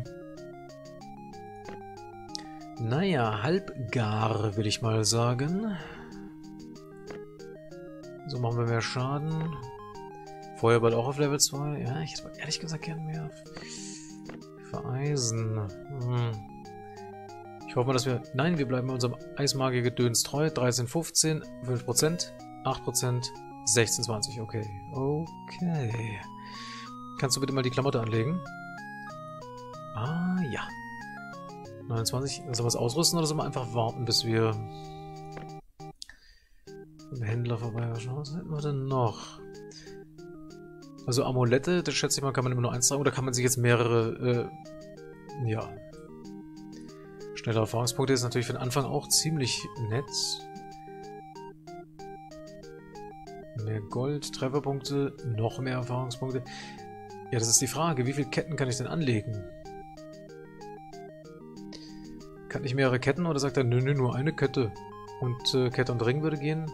Naja, halbgar, will ich mal sagen. So machen wir mehr Schaden. Feuerball auch auf Level zwei. Ja, ich hätte ehrlich gesagt gern mehr vereisen. Hm. Ich hoffe mal, dass wir... Nein, wir bleiben unserem Eismagier-Gedöns treu. dreizehn, fünfzehn, fünf Prozent, acht Prozent, sechzehn, zwanzig. Okay. Okay. Kannst du bitte mal die Klamotte anlegen? Ah, ja. neunundzwanzig. Sollen wir es ausrüsten oder sollen wir einfach warten, bis wir beim Händler vorbei waren? Was hätten wir denn noch? Also Amulette, das schätze ich mal, kann man immer nur eins tragen. Oder kann man sich jetzt mehrere, äh, ja. Schnelle Erfahrungspunkte ist natürlich für den Anfang auch ziemlich nett. Mehr Gold, Trefferpunkte, noch mehr Erfahrungspunkte. Ja, das ist die Frage. Wie viele Ketten kann ich denn anlegen? Kann ich mehrere Ketten oder sagt er, nö, nö, nur eine Kette? Und äh, Kette und Ring würde gehen?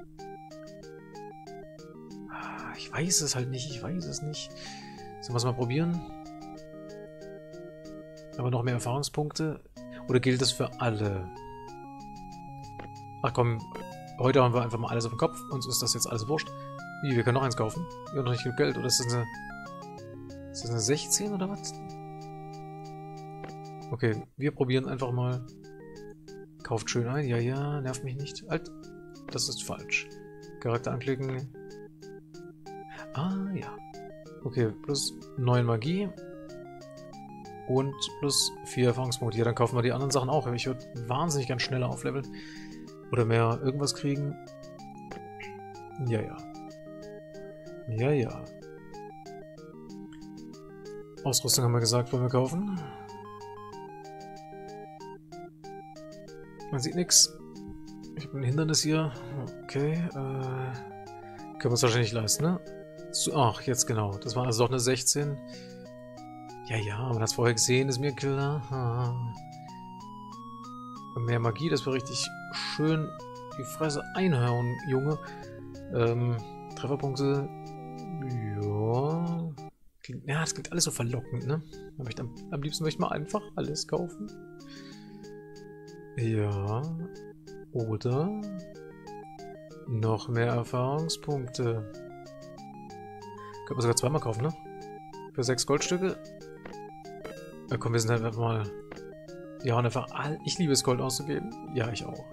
Ah, ich weiß es halt nicht, ich weiß es nicht. Sollen wir es mal probieren? Aber noch mehr Erfahrungspunkte? Oder gilt das für alle? Ach komm, heute haben wir einfach mal alles auf dem Kopf. Uns ist das jetzt alles wurscht. Wie, wir können noch eins kaufen? Wir haben noch nicht genug Geld. Oder ist das eine... Ist das eine sechzehn oder was? Okay, wir probieren einfach mal. Kauft schön ein. Ja, ja, nervt mich nicht. Halt, das ist falsch. Charakter anklicken. Ah, ja. Okay, plus neun Magie. Und plus vier Erfahrungspunkte. Ja, dann kaufen wir die anderen Sachen auch. Ich würde wahnsinnig ganz schneller aufleveln. Oder mehr irgendwas kriegen. Ja, ja. Ja, ja. Ausrüstung haben wir gesagt, wollen wir kaufen. Man sieht nichts. Ich habe ein Hindernis hier. Okay. Äh, können wir uns wahrscheinlich nicht leisten, ne? So, ach, jetzt genau. Das war also doch eine sechzehn. Ja, ja, man hat es vorher gesehen, ist mir klar. Ha. Mehr Magie, das wäre richtig schön. Die Fresse einhauen, Junge. Ähm, Trefferpunkte. Ja. Klingt, ja, das klingt alles so verlockend, ne? Aber ich, am, am liebsten möchte ich mal einfach alles kaufen. Ja. Oder noch mehr Erfahrungspunkte. Können wir sogar zweimal kaufen, ne? Für sechs Goldstücke. Ja, komm, wir sind halt einfach mal... Ja, und einfach... All... Ich liebe es, Gold auszugeben. Ja, ich auch.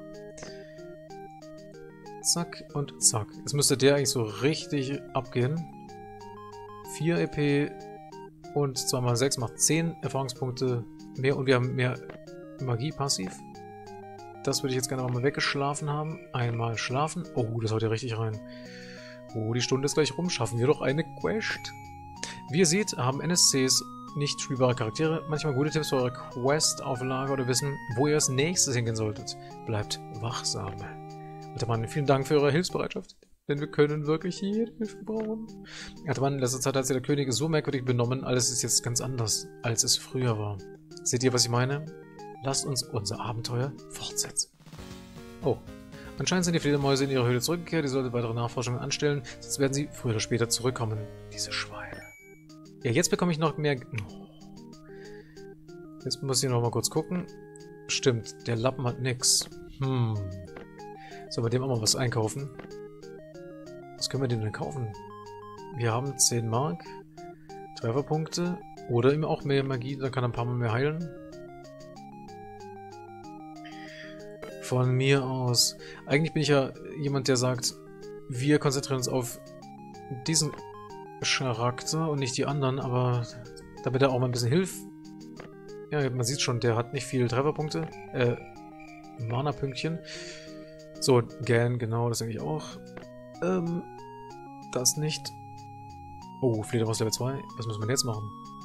Zack und zack. Jetzt müsste der eigentlich so richtig abgehen. vier E P und zwei mal sechs macht zehn Erfahrungspunkte mehr. Und wir haben mehr Magie passiv. Das würde ich jetzt gerne mal weggeschlafen haben. Einmal schlafen. Oh, das haut ja richtig rein. Oh, die Stunde ist gleich rum. Schaffen wir doch eine Quest. Wie ihr seht, haben N S Cs nicht spielbare Charaktere manchmal gute Tipps für eure Quest auf Lager oder wissen, wo ihr als nächstes hingehen solltet. Bleibt wachsam. Alter Mann, vielen Dank für eure Hilfsbereitschaft, denn wir können wirklich jede Hilfe brauchen. Alter Mann, in letzter Zeit hat sich der König so merkwürdig benommen, alles ist jetzt ganz anders, als es früher war. Seht ihr, was ich meine? Lasst uns unser Abenteuer fortsetzen. Oh. Anscheinend sind die Fledermäuse in ihre Höhle zurückgekehrt, ihr solltet weitere Nachforschungen anstellen, sonst werden sie früher oder später zurückkommen. Diese Schweine. Ja, jetzt bekomme ich noch mehr... Oh. Jetzt muss ich noch mal kurz gucken. Stimmt, der Lappen hat nix. Hm. Sollen wir dem auch mal was einkaufen? Was können wir dem denn kaufen? Wir haben zehn Mark, Trefferpunkte oder ihm auch mehr Magie, dann kann er ein paar Mal mehr heilen. Von mir aus. Eigentlich bin ich ja jemand, der sagt, wir konzentrieren uns auf diesen Charakter und nicht die anderen, aber damit er auch mal ein bisschen hilft. Ja, man sieht schon, der hat nicht viel Trefferpunkte. Äh, Mana-Pünktchen. So, Gan, genau, das denke ich auch. Ähm, das nicht. Oh, Fledermaus Level zwei. Was müssen wir jetzt machen?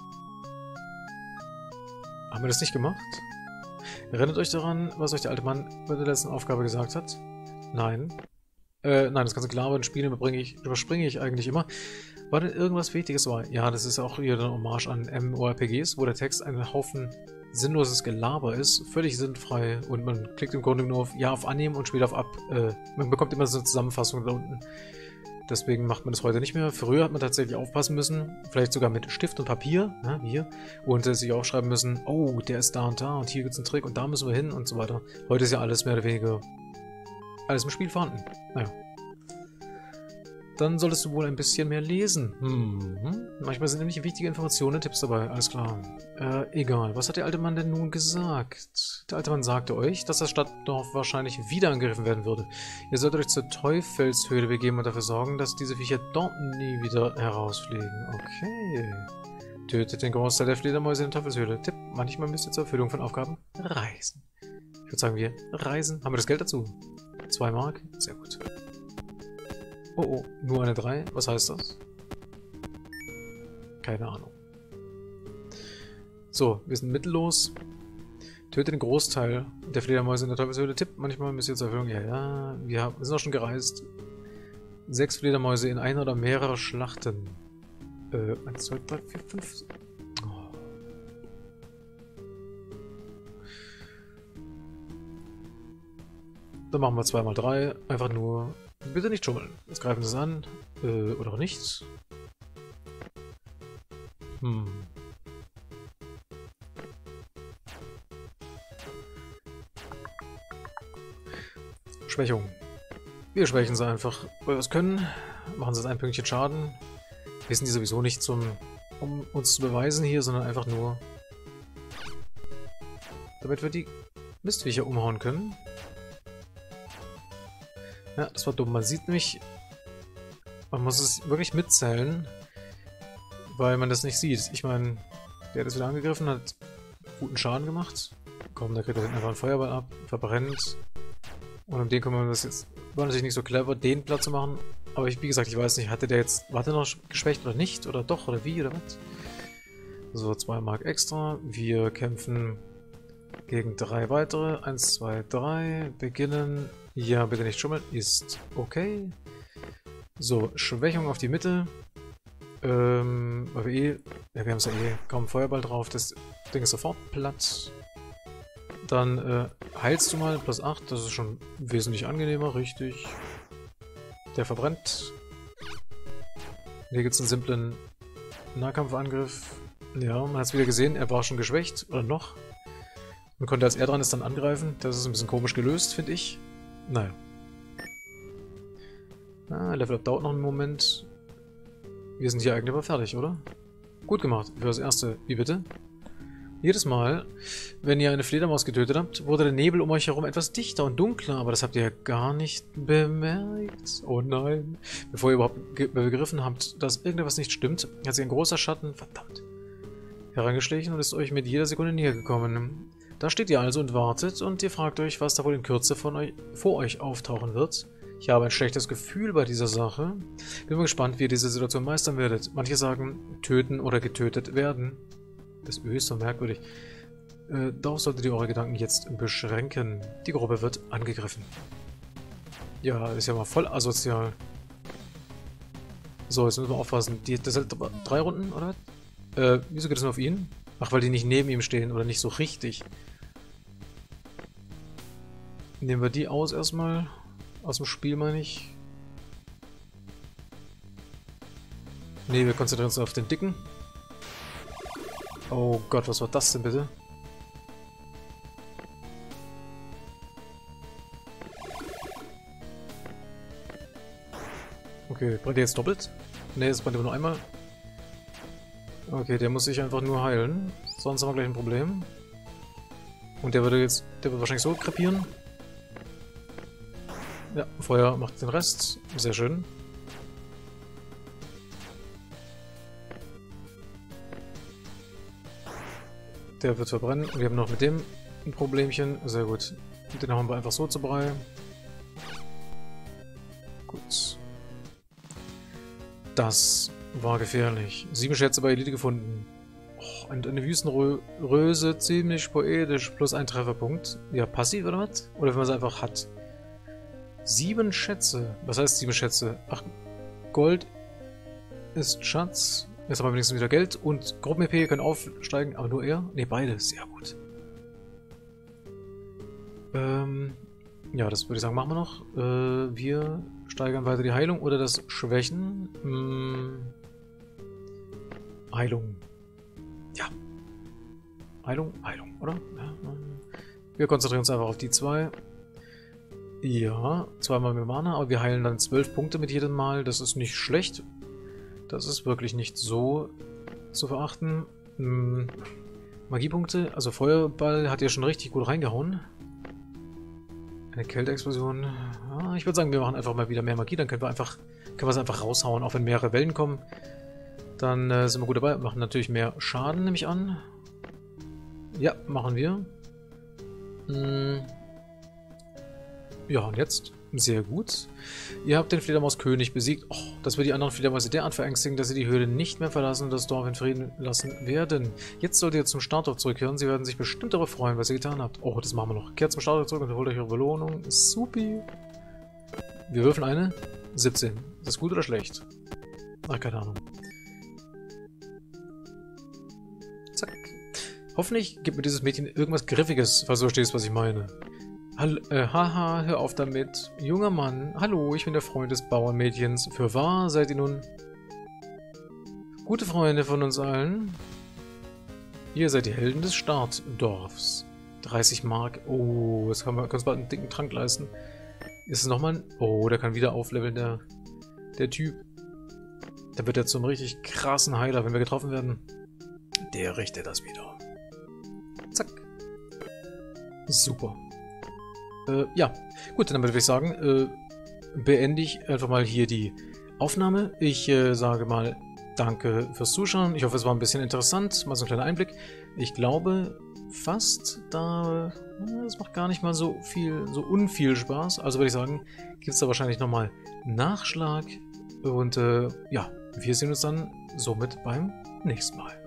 Haben wir das nicht gemacht? Erinnert euch daran, was euch der alte Mann bei der letzten Aufgabe gesagt hat? Nein. Äh, nein, das ganze Gelaber in Spielen überspringe ich, überspringe ich eigentlich immer. War denn irgendwas Wichtiges war? Ja, das ist auch wieder eine Hommage an MMORPGs, wo der Text ein Haufen sinnloses Gelaber ist, völlig sinnfrei und man klickt im Grunde nur auf Ja auf Annehmen und später auf Ab. Äh, man bekommt immer so eine Zusammenfassung da unten. Deswegen macht man das heute nicht mehr. Früher hat man tatsächlich aufpassen müssen, vielleicht sogar mit Stift und Papier, ne, wie hier, und äh, sich aufschreiben müssen, oh, der ist da und da und hier gibt es einen Trick und da müssen wir hin und so weiter. Heute ist ja alles mehr oder weniger alles im Spiel vorhanden. Naja. Dann solltest du wohl ein bisschen mehr lesen. Hm. Manchmal sind nämlich wichtige Informationen und Tipps dabei. Alles klar. Äh, egal. Was hat der alte Mann denn nun gesagt? Der alte Mann sagte euch, dass das Stadtdorf wahrscheinlich wieder angegriffen werden würde. Ihr solltet euch zur Teufelshöhle begeben und dafür sorgen, dass diese Viecher dort nie wieder herausfliegen. Okay. Tötet den Großteil der Fledermäuse in der Teufelshöhle. Tipp, manchmal müsst ihr zur Erfüllung von Aufgaben reisen. Ich würde sagen, wir reisen. Haben wir das Geld dazu? Zwei Mark? Sehr gut. Oh, oh, nur eine drei? Was heißt das? Keine Ahnung. So, wir sind mittellos. Töte den Großteil der Fledermäuse in der Teufelshöhle. Tipp, manchmal müsst ihr zur Erfüllung. Ja, ja, wir, haben, wir sind auch schon gereist. Sechs Fledermäuse in einer oder mehrere Schlachten. Äh, eins, zwei, drei, vier, fünf. Oh. Dann machen wir zwei mal drei. Einfach nur... Bitte nicht schummeln. Jetzt greifen sie es an. Äh, oder auch nicht. Hm. Schwächung. Wir schwächen sie einfach, weil wir es können. Machen sie ein Pünktchen Schaden. Wir sind die sowieso nicht zum, um uns zu beweisen hier, sondern einfach nur, damit wir die Mistviecher umhauen können. Ja, das war dumm. Man sieht nämlich, man muss es wirklich mitzählen, weil man das nicht sieht. Ich meine, der hat es wieder angegriffen, hat guten Schaden gemacht. Komm, da kriegt er einfach einen Feuerball ab, verbrennt. Und um den können wir das jetzt, war natürlich nicht so clever, den platt zu machen. Aber ich, wie gesagt, ich weiß nicht, hatte der jetzt, war der noch geschwächt oder nicht? Oder doch, oder wie, oder was? So, zwei Mark extra. Wir kämpfen gegen drei weitere. Eins, zwei, drei. Beginnen. Ja, bitte nicht schummeln. Ist okay. So, Schwächung auf die Mitte. Ähm, weil wir eh, ja, wir haben es ja eh kaum Feuerball drauf. Das Ding ist sofort platt. Dann äh, heilst du mal, plus acht. Das ist schon wesentlich angenehmer, richtig. Der verbrennt. Hier gibt es einen simplen Nahkampfangriff. Ja, man hat es wieder gesehen, er war schon geschwächt. Oder noch. Man konnte, als er dran ist, dann angreifen. Das ist ein bisschen komisch gelöst, finde ich. Naja. Ah, Level Up dauert noch einen Moment. Wir sind hier eigentlich aber fertig, oder? Gut gemacht. Für das erste. Wie bitte? Jedes Mal, wenn ihr eine Fledermaus getötet habt, wurde der Nebel um euch herum etwas dichter und dunkler, aber das habt ihr ja gar nicht bemerkt. Oh nein. Bevor ihr überhaupt begriffen habt, dass irgendetwas nicht stimmt, hat sich ein großer Schatten, verdammt, herangeschlichen und ist euch mit jeder Sekunde näher gekommen. Da steht ihr also und wartet und ihr fragt euch, was da wohl in Kürze von euch, vor euch auftauchen wird. Ich habe ein schlechtes Gefühl bei dieser Sache. Bin mal gespannt, wie ihr diese Situation meistern werdet. Manche sagen, töten oder getötet werden. Das Ö ist so merkwürdig. Äh, darauf solltet ihr eure Gedanken jetzt beschränken. Die Gruppe wird angegriffen. Ja, ist ja mal voll asozial. So, jetzt müssen wir aufpassen. Die, das sind drei Runden, oder? Äh, wieso geht es nur auf ihn? Ach, weil die nicht neben ihm stehen oder nicht so richtig. Nehmen wir die aus erstmal. Aus dem Spiel, meine ich. Ne, wir konzentrieren uns auf den Dicken. Oh Gott, was war das denn bitte? Okay, brennt der jetzt doppelt? Ne, es brennt aber nur einmal. Okay, der muss sich einfach nur heilen. Sonst haben wir gleich ein Problem. Und der würde jetzt, der wird wahrscheinlich so krepieren. Ja, Feuer macht den Rest. Sehr schön. Der wird verbrennen. Wir haben noch mit dem ein Problemchen. Sehr gut. Den hauen wir einfach so zu Brei. Gut. Das war gefährlich. Sieben Schätze bei Elite gefunden. Oh, eine, eine Wüstenröse, ziemlich poetisch. Plus ein Trefferpunkt. Ja, passiv oder was? Oder wenn man es einfach hat. Sieben Schätze. Was heißt sieben Schätze? Ach, Gold ist Schatz. Jetzt haben wir wenigstens wieder Geld. Und Gruppen-E P können aufsteigen, aber nur er? Ne, beide. Sehr gut. Ähm, ja, das würde ich sagen, machen wir noch. Äh, wir steigern weiter die Heilung oder das Schwächen. Hm. Heilung. Ja. Heilung, Heilung, oder? Ja, wir konzentrieren uns einfach auf die zwei. Ja, zweimal mit Mana, aber wir heilen dann zwölf Punkte mit jedem Mal. Das ist nicht schlecht. Das ist wirklich nicht so zu verachten. Hm. Magiepunkte, also Feuerball hat ja schon richtig gut reingehauen. Eine Kälteexplosion. Ja, ich würde sagen, wir machen einfach mal wieder mehr Magie. Dann können wir einfach, können wir es einfach raushauen, auch wenn mehrere Wellen kommen. Dann äh, sind wir gut dabei. Machen natürlich mehr Schaden, nehme ich an. Ja, machen wir. Hm. Ja, und jetzt? Sehr gut. Ihr habt den Fledermauskönig besiegt. Oh, das wird die anderen Fledermäuse derart verängstigen, dass sie die Höhle nicht mehr verlassen und das Dorf in Frieden lassen werden. Jetzt solltet ihr zum Startdorf zurückkehren. Sie werden sich bestimmt darüber freuen, was ihr getan habt. Oh, das machen wir noch. Kehrt zum Startdorf zurück und holt euch eure Belohnung. Supi. Wir würfeln eine. siebzehn. Ist das gut oder schlecht? Ach, keine Ahnung. Zack. Hoffentlich gibt mir dieses Mädchen irgendwas Griffiges, falls du verstehst, was ich meine. Hall äh, haha, hör auf damit. Junger Mann, hallo, ich bin der Freund des Bauernmädchens. Für wahr seid ihr nun gute Freunde von uns allen? Ihr seid die Helden des Startdorfs. dreißig Mark. Oh, jetzt können wir uns bald einen dicken Trank leisten. Ist es nochmal ein... Oh, der kann wieder aufleveln, der, der Typ. Der wird jetzt zum richtig krassen Heiler, wenn wir getroffen werden. Der richtet das wieder. Zack. Super. Äh, ja, gut, dann würde ich sagen, äh, beende ich einfach mal hier die Aufnahme. Ich äh, sage mal danke fürs Zuschauen. Ich hoffe, es war ein bisschen interessant. Mal so ein kleiner Einblick. Ich glaube fast, da es macht gar nicht mal so viel, so unviel Spaß. Also würde ich sagen, gibt es da wahrscheinlich nochmal Nachschlag. Und äh, ja, wir sehen uns dann somit beim nächsten Mal.